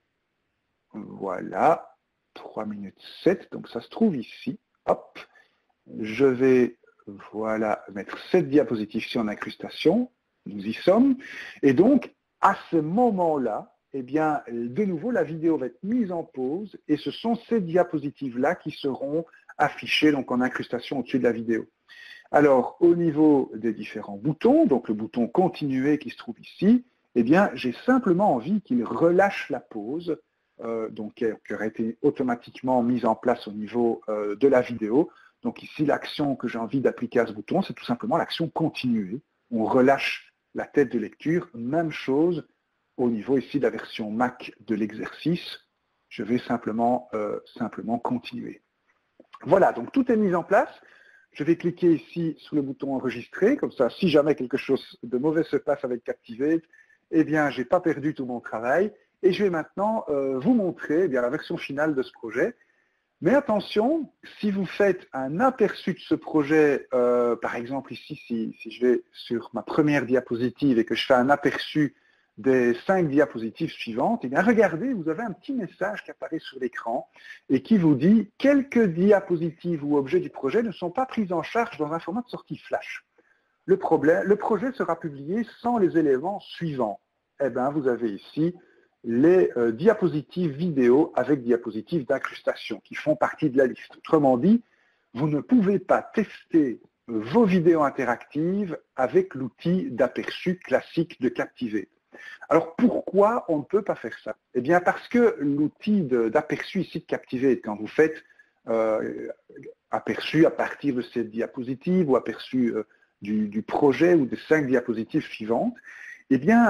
Speaker 3: Voilà, 3 minutes 7, donc ça se trouve ici. Hop, je vais, voilà, mettre cette diapositive-ci en incrustation. Nous y sommes. Et donc, à ce moment-là, eh bien, de nouveau, la vidéo va être mise en pause et ce sont ces diapositives-là qui seront affichées donc, en incrustation au-dessus de la vidéo. Alors, au niveau des différents boutons, donc le bouton continuer qui se trouve ici, eh bien, j'ai simplement envie qu'il relâche la pause, donc qui aurait été automatiquement mise en place au niveau de la vidéo. Donc ici, l'action que j'ai envie d'appliquer à ce bouton, c'est tout simplement l'action continuer. On relâche la tête de lecture, même chose au niveau ici de la version Mac de l'exercice. Je vais simplement continuer. Voilà, donc tout est mis en place. Je vais cliquer ici sur le bouton enregistrer, comme ça, si jamais quelque chose de mauvais se passe avec Captivate, eh bien, je n'ai pas perdu tout mon travail. Et je vais maintenant vous montrer eh bien, la version finale de ce projet. Mais attention, si vous faites un aperçu de ce projet, par exemple ici, si je vais sur ma première diapositive et que je fais un aperçu des 5 diapositives suivantes, eh bien regardez, vous avez un petit message qui apparaît sur l'écran et qui vous dit « Quelques diapositives ou objets du projet ne sont pas pris en charge dans un format de sortie flash. Le projet sera publié sans les éléments suivants. » Eh bien, vous avez ici les diapositives vidéo avec diapositives d'incrustation qui font partie de la liste. Autrement dit, vous ne pouvez pas tester vos vidéos interactives avec l'outil d'aperçu classique de Captivate. Alors pourquoi on ne peut pas faire ça? Eh bien parce que l'outil d'aperçu ici de Captivate, quand vous faites aperçu à partir de cette diapositive ou aperçu du projet ou des 5 diapositives suivantes, eh bien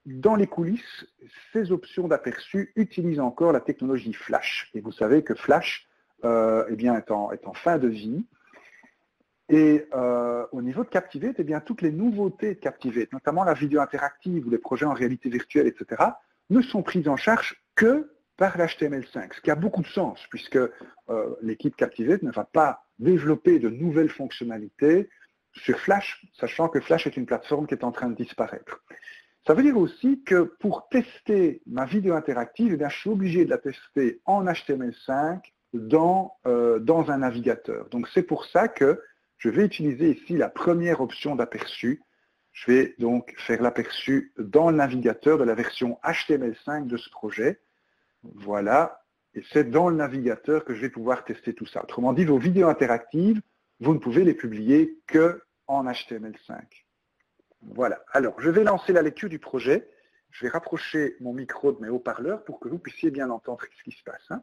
Speaker 3: dans les coulisses, ces options d'aperçu utilisent encore la technologie Flash. Et vous savez que Flash eh bien, est en fin de vie. Et au niveau de Captivate, eh bien, toutes les nouveautés de Captivate, notamment la vidéo interactive ou les projets en réalité virtuelle, etc., ne sont prises en charge que par l'HTML5, ce qui a beaucoup de sens, puisque l'équipe Captivate ne va pas développer de nouvelles fonctionnalités sur Flash, sachant que Flash est une plateforme qui est en train de disparaître. Ça veut dire aussi que pour tester ma vidéo interactive, eh bien, je suis obligé de la tester en HTML5 dans un navigateur. Donc c'est pour ça que je vais utiliser ici la première option d'aperçu. Je vais donc faire l'aperçu dans le navigateur de la version HTML5 de ce projet. Voilà, et c'est dans le navigateur que je vais pouvoir tester tout ça. Autrement dit, vos vidéos interactives, vous ne pouvez les publier qu'en HTML5. Voilà, alors je vais lancer la lecture du projet. Je vais rapprocher mon micro de mes haut-parleurs pour que vous puissiez bien entendre ce qui se passe. Hein.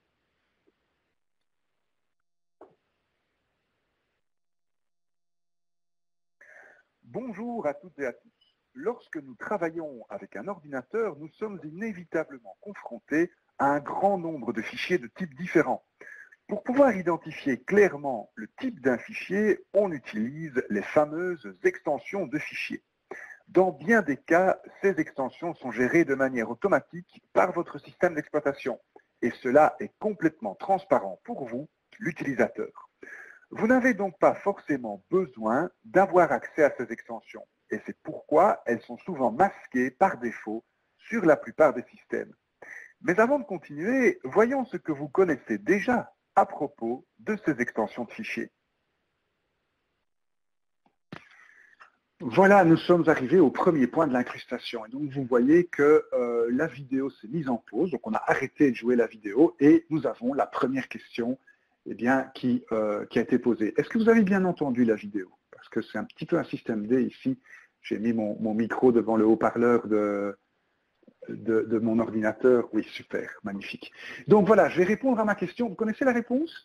Speaker 3: Bonjour à toutes et à tous. Lorsque nous travaillons avec un ordinateur, nous sommes inévitablement confrontés à un grand nombre de fichiers de types différents. Pour pouvoir identifier clairement le type d'un fichier, on utilise les fameuses extensions de fichiers. Dans bien des cas, ces extensions sont gérées de manière automatique par votre système d'exploitation. Et cela est complètement transparent pour vous, l'utilisateur. Vous n'avez donc pas forcément besoin d'avoir accès à ces extensions. Et c'est pourquoi elles sont souvent masquées par défaut sur la plupart des systèmes. Mais avant de continuer, voyons ce que vous connaissez déjà à propos de ces extensions de fichiers. Voilà, nous sommes arrivés au premier point de l'incrustation. Et donc, vous voyez que la vidéo s'est mise en pause. Donc, on a arrêté de jouer la vidéo et nous avons la première question eh bien, qui a été posée. Est-ce que vous avez bien entendu la vidéo? Parce que c'est un petit peu un système D ici. J'ai mis mon micro devant le haut-parleur de mon ordinateur. Oui, super, magnifique. Donc voilà, je vais répondre à ma question. Vous connaissez la réponse?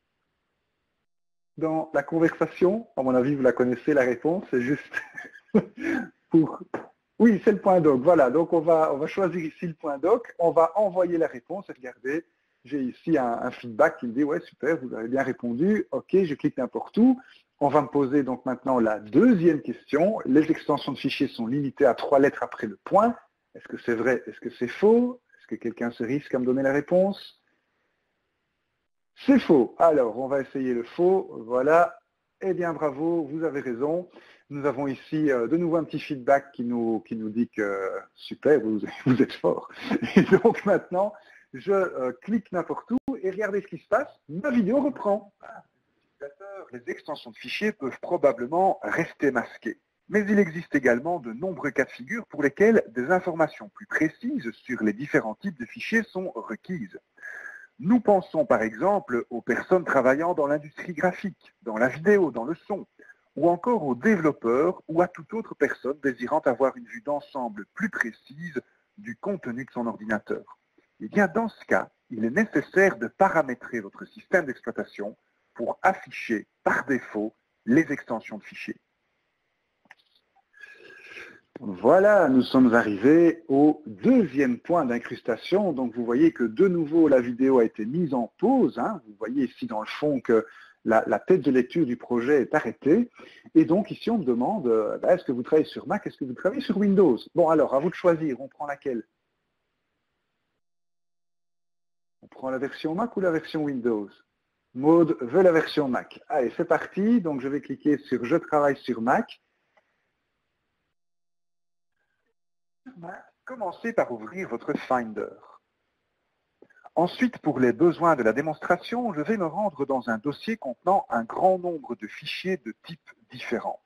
Speaker 3: Dans la conversation, à mon avis, vous la connaissez, la réponse, c'est juste pour... Oui, c'est le point doc, voilà. Donc, on va choisir ici le point doc, on va envoyer la réponse, et regardez, j'ai ici un feedback qui me dit, ouais, super, vous avez bien répondu, ok, je clique n'importe où. On va me poser donc maintenant la deuxième question. Les extensions de fichiers sont limitées à 3 lettres après le point. Est-ce que c'est vrai? Est-ce que c'est faux? Est-ce que quelqu'un se risque à me donner la réponse? C'est faux. Alors, on va essayer le faux. Voilà. Eh bien, bravo, vous avez raison. Nous avons ici de nouveau un petit feedback qui nous dit que super, vous êtes fort. Et donc maintenant, je clique n'importe où et regardez ce qui se passe. Ma vidéo reprend. Les extensions de fichiers peuvent probablement rester masquées. Mais il existe également de nombreux cas de figure pour lesquels des informations plus précises sur les différents types de fichiers sont requises. Nous pensons par exemple aux personnes travaillant dans l'industrie graphique, dans la vidéo, dans le son, ou encore aux développeurs ou à toute autre personne désirant avoir une vue d'ensemble plus précise du contenu de son ordinateur. Et bien dans ce cas, il est nécessaire de paramétrer votre système d'exploitation pour afficher par défaut les extensions de fichiers. Voilà, nous sommes arrivés au deuxième point d'incrustation. Donc vous voyez que de nouveau la vidéo a été mise en pause. Hein. Vous voyez ici dans le fond que la tête de lecture du projet est arrêtée. Et donc ici on me demande, est-ce que vous travaillez sur Mac, est-ce que vous travaillez sur Windows? Bon alors, à vous de choisir, on prend laquelle? On prend la version Mac ou la version Windows? Maud veut la version Mac. Allez, c'est parti. Donc je vais cliquer sur « Je travaille sur Mac ». Commencez par ouvrir votre Finder. Ensuite, pour les besoins de la démonstration, je vais me rendre dans un dossier contenant un grand nombre de fichiers de types différents.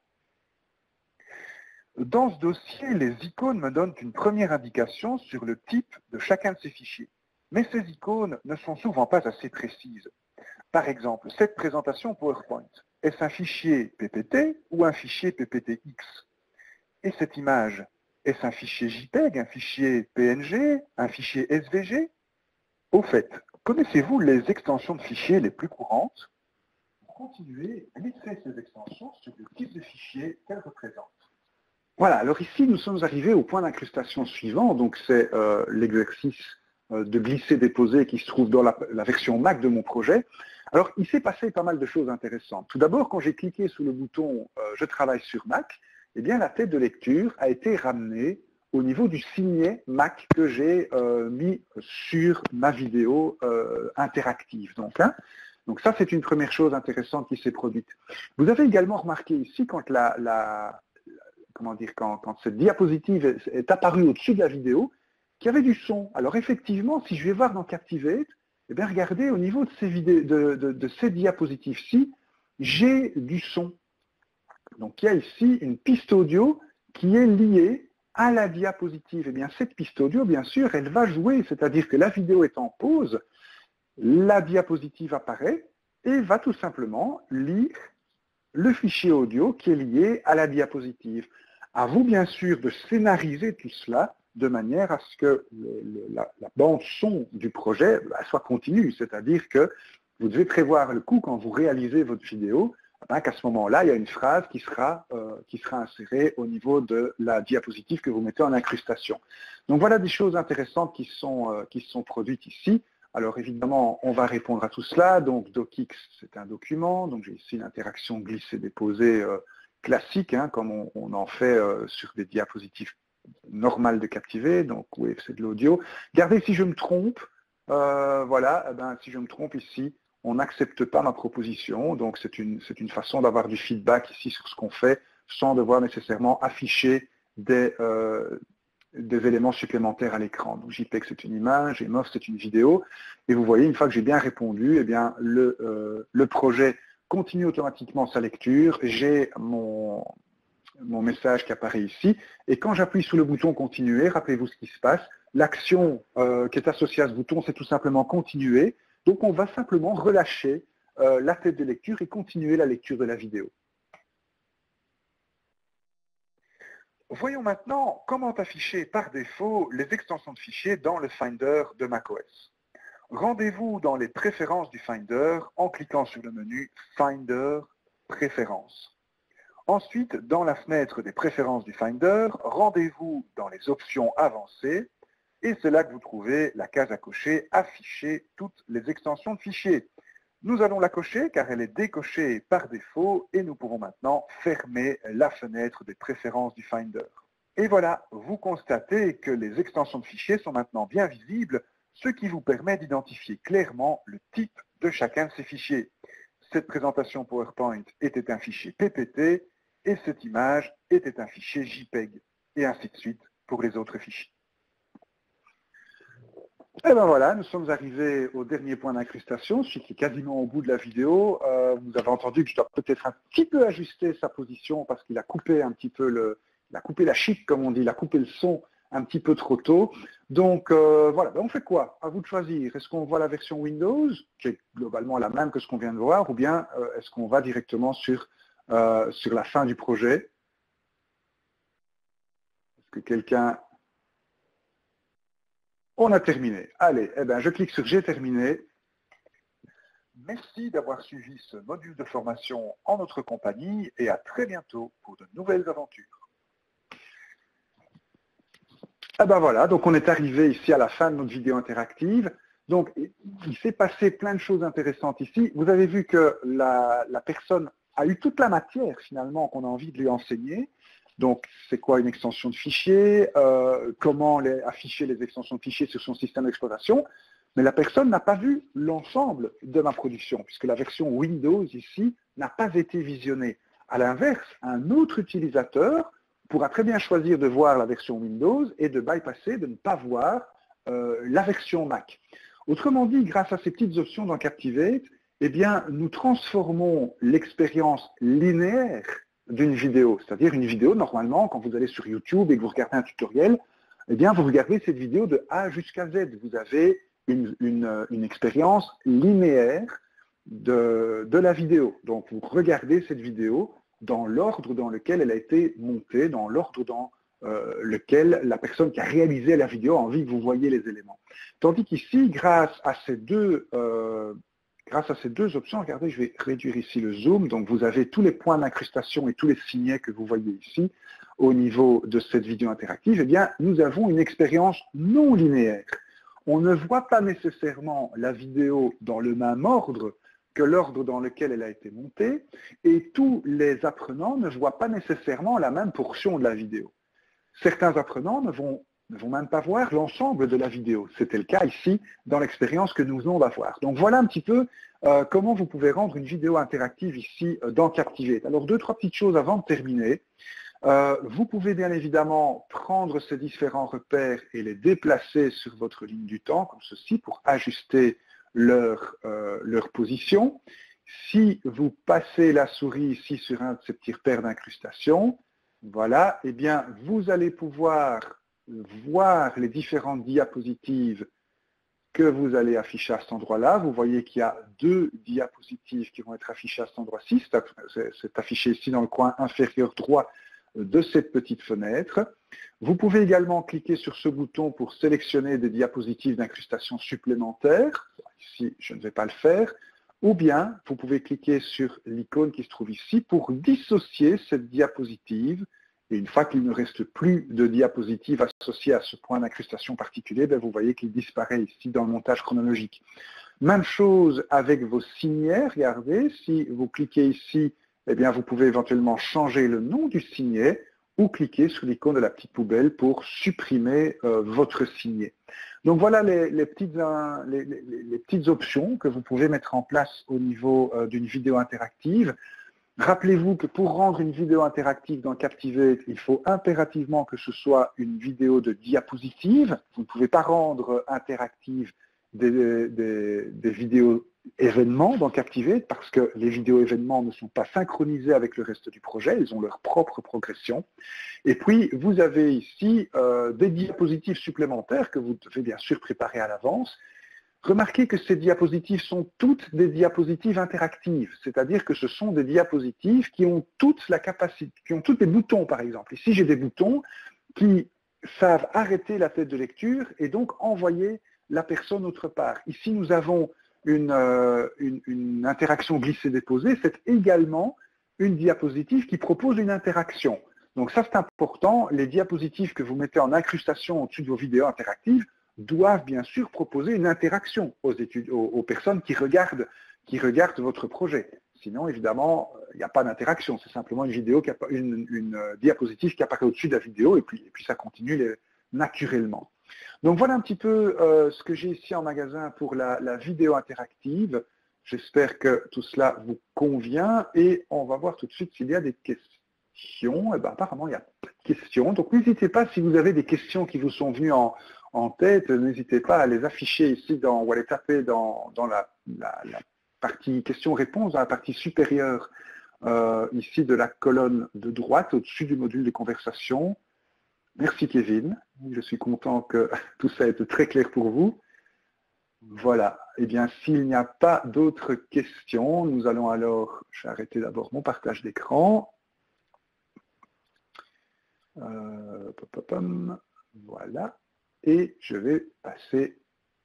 Speaker 3: Dans ce dossier, les icônes me donnent une première indication sur le type de chacun de ces fichiers. Mais ces icônes ne sont souvent pas assez précises. Par exemple, cette présentation PowerPoint, est-ce un fichier PPT ou un fichier PPTX? Et cette image, est-ce un fichier JPEG, un fichier PNG, un fichier SVG? Au fait, connaissez-vous les extensions de fichiers les plus courantes? Pour continuer, listez ces extensions sur le type de fichier qu'elles représentent. Voilà, alors ici, nous sommes arrivés au point d'incrustation suivant, donc c'est l'exercice de glisser-déposer qui se trouve dans la version Mac de mon projet. Alors, il s'est passé pas mal de choses intéressantes. Tout d'abord, quand j'ai cliqué sur le bouton « Je travaille sur Mac », eh bien, la tête de lecture a été ramenée au niveau du signet Mac que j'ai mis sur ma vidéo interactive. Donc ça, c'est une première chose intéressante qui s'est produite. Vous avez également remarqué ici, quand quand cette diapositive est apparue au-dessus de la vidéo, qu'il y avait du son. Alors effectivement, si je vais voir dans Captivate, eh bien regardez, au niveau de ces diapositives-ci, j'ai du son. Donc il y a ici une piste audio qui est liée à la diapositive. Eh bien cette piste audio, bien sûr, elle va jouer, c'est-à-dire que la vidéo est en pause, la diapositive apparaît et va tout simplement lire le fichier audio qui est lié à la diapositive. À vous, bien sûr, de scénariser tout cela de manière à ce que la bande son du projet soit continue, c'est-à-dire que vous devez prévoir le coup quand vous réalisez votre vidéo, qu'à ce moment-là, il y a une phrase qui sera insérée au niveau de la diapositive que vous mettez en incrustation. Donc voilà des choses intéressantes qui sont produites ici. Alors évidemment, on va répondre à tout cela. Donc DocX, c'est un document. Donc j'ai ici une interaction glisser-déposer classique, comme on en fait sur des diapositives normales de Captivate. Donc oui, c'est de l'audio. Regardez si je me trompe. Voilà, si je me trompe ici, on n'accepte pas ma proposition. Donc c'est une façon d'avoir du feedback ici sur ce qu'on fait, sans devoir nécessairement afficher des éléments supplémentaires à l'écran. Donc JPEG, c'est une image, et MOV, c'est une vidéo. Et vous voyez, une fois que j'ai bien répondu, eh bien, le projet continue automatiquement sa lecture. J'ai mon message qui apparaît ici. Et quand j'appuie sur le bouton « Continuer », rappelez-vous ce qui se passe. L'action qui est associée à ce bouton, c'est tout simplement « Continuer ». Donc, on va simplement relâcher la tête de lecture et continuer la lecture de la vidéo. Voyons maintenant comment afficher par défaut les extensions de fichiers dans le Finder de macOS. Rendez-vous dans les préférences du Finder en cliquant sur le menu Finder Préférences. Ensuite, dans la fenêtre des préférences du Finder, rendez-vous dans les options avancées et c'est là que vous trouvez la case à cocher Afficher toutes les extensions de fichiers. Nous allons la cocher car elle est décochée par défaut et nous pourrons maintenant fermer la fenêtre des préférences du Finder. Et voilà, vous constatez que les extensions de fichiers sont maintenant bien visibles, ce qui vous permet d'identifier clairement le type de chacun de ces fichiers. Cette présentation PowerPoint était un fichier PPT et cette image était un fichier JPEG, et ainsi de suite pour les autres fichiers. Et bien voilà, nous sommes arrivés au dernier point d'incrustation, celui qui est quasiment au bout de la vidéo. Vous avez entendu que je dois peut-être un petit peu ajuster sa position parce qu'il a coupé un petit peu il a coupé la chic, comme on dit, il a coupé le son un petit peu trop tôt. Donc voilà, on fait quoi? À vous de choisir. Est-ce qu'on voit la version Windows, qui est globalement la même que ce qu'on vient de voir, ou bien est-ce qu'on va directement sur la fin du projet? Est-ce que quelqu'un... On a terminé. Allez, je clique sur « J'ai terminé ». Merci d'avoir suivi ce module de formation en notre compagnie et à très bientôt pour de nouvelles aventures. Voilà, donc on est arrivé ici à la fin de notre vidéo interactive. Donc, il s'est passé plein de choses intéressantes ici. Vous avez vu que la personne a eu toute la matière finalement qu'on a envie de lui enseigner. Donc, c'est quoi une extension de fichier, comment afficher les extensions de fichiers sur son système d'exploitation. Mais la personne n'a pas vu l'ensemble de ma production, puisque la version Windows ici n'a pas été visionnée. À l'inverse, un autre utilisateur pourra très bien choisir de voir la version Windows et de bypasser, de ne pas voir la version Mac. Autrement dit, grâce à ces petites options dans Captivate, eh bien, nous transformons l'expérience linéaire d'une vidéo. C'est-à-dire une vidéo, normalement, quand vous allez sur YouTube et que vous regardez un tutoriel, eh bien, vous regardez cette vidéo de A jusqu'à Z. Vous avez une expérience linéaire de la vidéo. Donc, vous regardez cette vidéo dans l'ordre dans lequel elle a été montée, dans l'ordre dans lequel la personne qui a réalisé la vidéo a envie que vous voyez les éléments. Tandis qu'ici, grâce à ces deux options, regardez, je vais réduire ici le zoom, donc vous avez tous les points d'incrustation et tous les signets que vous voyez ici. au niveau de cette vidéo interactive, eh bien, nous avons une expérience non linéaire. On ne voit pas nécessairement la vidéo dans le même ordre que l'ordre dans lequel elle a été montée, et tous les apprenants ne voient pas nécessairement la même portion de la vidéo. Certains apprenants ne vont même pas voir l'ensemble de la vidéo. C'était le cas ici dans l'expérience que nous venons d'avoir. Donc voilà un petit peu comment vous pouvez rendre une vidéo interactive ici dans Captivate. Alors deux, trois petites choses avant de terminer. Vous pouvez bien évidemment prendre ces différents repères et les déplacer sur votre ligne du temps, comme ceci, pour ajuster leur position. Si vous passez la souris ici sur un de ces petits repères d'incrustation, voilà, eh bien, vous allez pouvoir voir les différentes diapositives que vous allez afficher à cet endroit-là. Vous voyez qu'il y a 2 diapositives qui vont être affichées à cet endroit-ci. C'est affiché ici dans le coin inférieur droit de cette petite fenêtre. Vous pouvez également cliquer sur ce bouton pour sélectionner des diapositives d'incrustation supplémentaires. Ici, je ne vais pas le faire. Ou bien, vous pouvez cliquer sur l'icône qui se trouve ici pour dissocier cette diapositive. Et une fois qu'il ne reste plus de diapositives associées à ce point d'incrustation particulier, vous voyez qu'il disparaît ici dans le montage chronologique. Même chose avec vos signets. Regardez, si vous cliquez ici, eh bien, vous pouvez éventuellement changer le nom du signet ou cliquer sur l'icône de la petite poubelle pour supprimer votre signet. Donc voilà les petites options que vous pouvez mettre en place au niveau d'une vidéo interactive. Rappelez-vous que pour rendre une vidéo interactive dans Captivate, il faut impérativement que ce soit une vidéo de diapositive. Vous ne pouvez pas rendre interactive des vidéos événements dans Captivate parce que les vidéos événements ne sont pas synchronisées avec le reste du projet, ils ont leur propre progression. Et puis, vous avez ici des diapositives supplémentaires que vous devez bien sûr préparer à l'avance. Remarquez que ces diapositives sont toutes des diapositives interactives, c'est-à-dire que ce sont des diapositives qui ont toute la capacité, qui ont tous des boutons par exemple. Ici, j'ai des boutons qui savent arrêter la tête de lecture et donc envoyer la personne autre part. Ici, nous avons une interaction glissée-déposée, c'est également une diapositive qui propose une interaction. Donc ça, c'est important. Les diapositives que vous mettez en incrustation au-dessus de vos vidéos interactives doivent bien sûr proposer une interaction aux personnes qui regardent votre projet. Sinon, évidemment, il n'y a pas d'interaction. C'est simplement une diapositive qui apparaît au-dessus de la vidéo et puis ça continue naturellement. Donc voilà un petit peu ce que j'ai ici en magasin pour la vidéo interactive. J'espère que tout cela vous convient et on va voir tout de suite s'il y a des questions. Eh bien, apparemment, il n'y a pas de questions. Donc n'hésitez pas, si vous avez des questions qui vous sont venues en tête, n'hésitez pas à les afficher ici ou à les taper dans la partie questions-réponses, dans la partie supérieure ici de la colonne de droite, au-dessus du module de conversation. Merci Kevin, je suis content que tout ça ait été très clair pour vous. Voilà, eh bien s'il n'y a pas d'autres questions, nous allons alors, je vais arrêter d'abord mon partage d'écran. Voilà, et je vais passer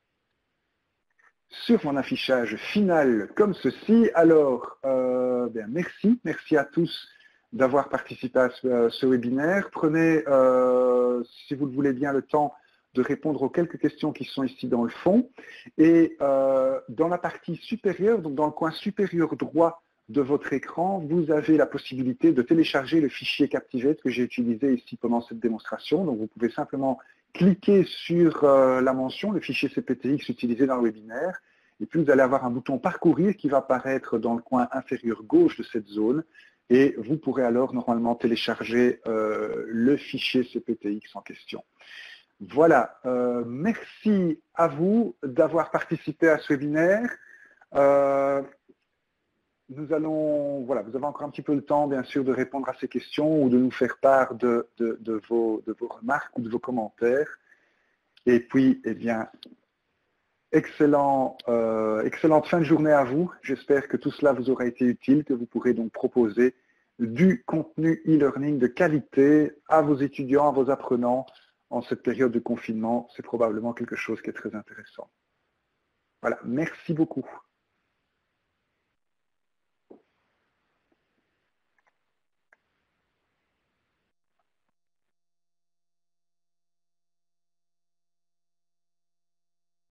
Speaker 3: sur mon affichage final comme ceci. Alors, bien, merci à tous d'avoir participé à ce webinaire. Prenez, si vous le voulez bien, le temps de répondre aux quelques questions qui sont ici dans le fond. Et dans la partie supérieure, donc dans le coin supérieur droit de votre écran, vous avez la possibilité de télécharger le fichier Captivate que j'ai utilisé ici pendant cette démonstration. Donc vous pouvez simplement cliquer sur la mention, le fichier CPTX utilisé dans le webinaire, et puis vous allez avoir un bouton parcourir qui va apparaître dans le coin inférieur gauche de cette zone. Et vous pourrez alors normalement télécharger le fichier CPTX en question. Voilà, merci à vous d'avoir participé à ce webinaire. Vous avez encore un petit peu le temps, bien sûr, de répondre à ces questions ou de nous faire part de vos remarques ou de vos commentaires. Et puis, eh bien, excellente fin de journée à vous. J'espère que tout cela vous aura été utile, que vous pourrez donc proposer du contenu e-learning de qualité à vos étudiants, à vos apprenants en cette période de confinement. C'est probablement quelque chose qui est très intéressant. Voilà, merci beaucoup.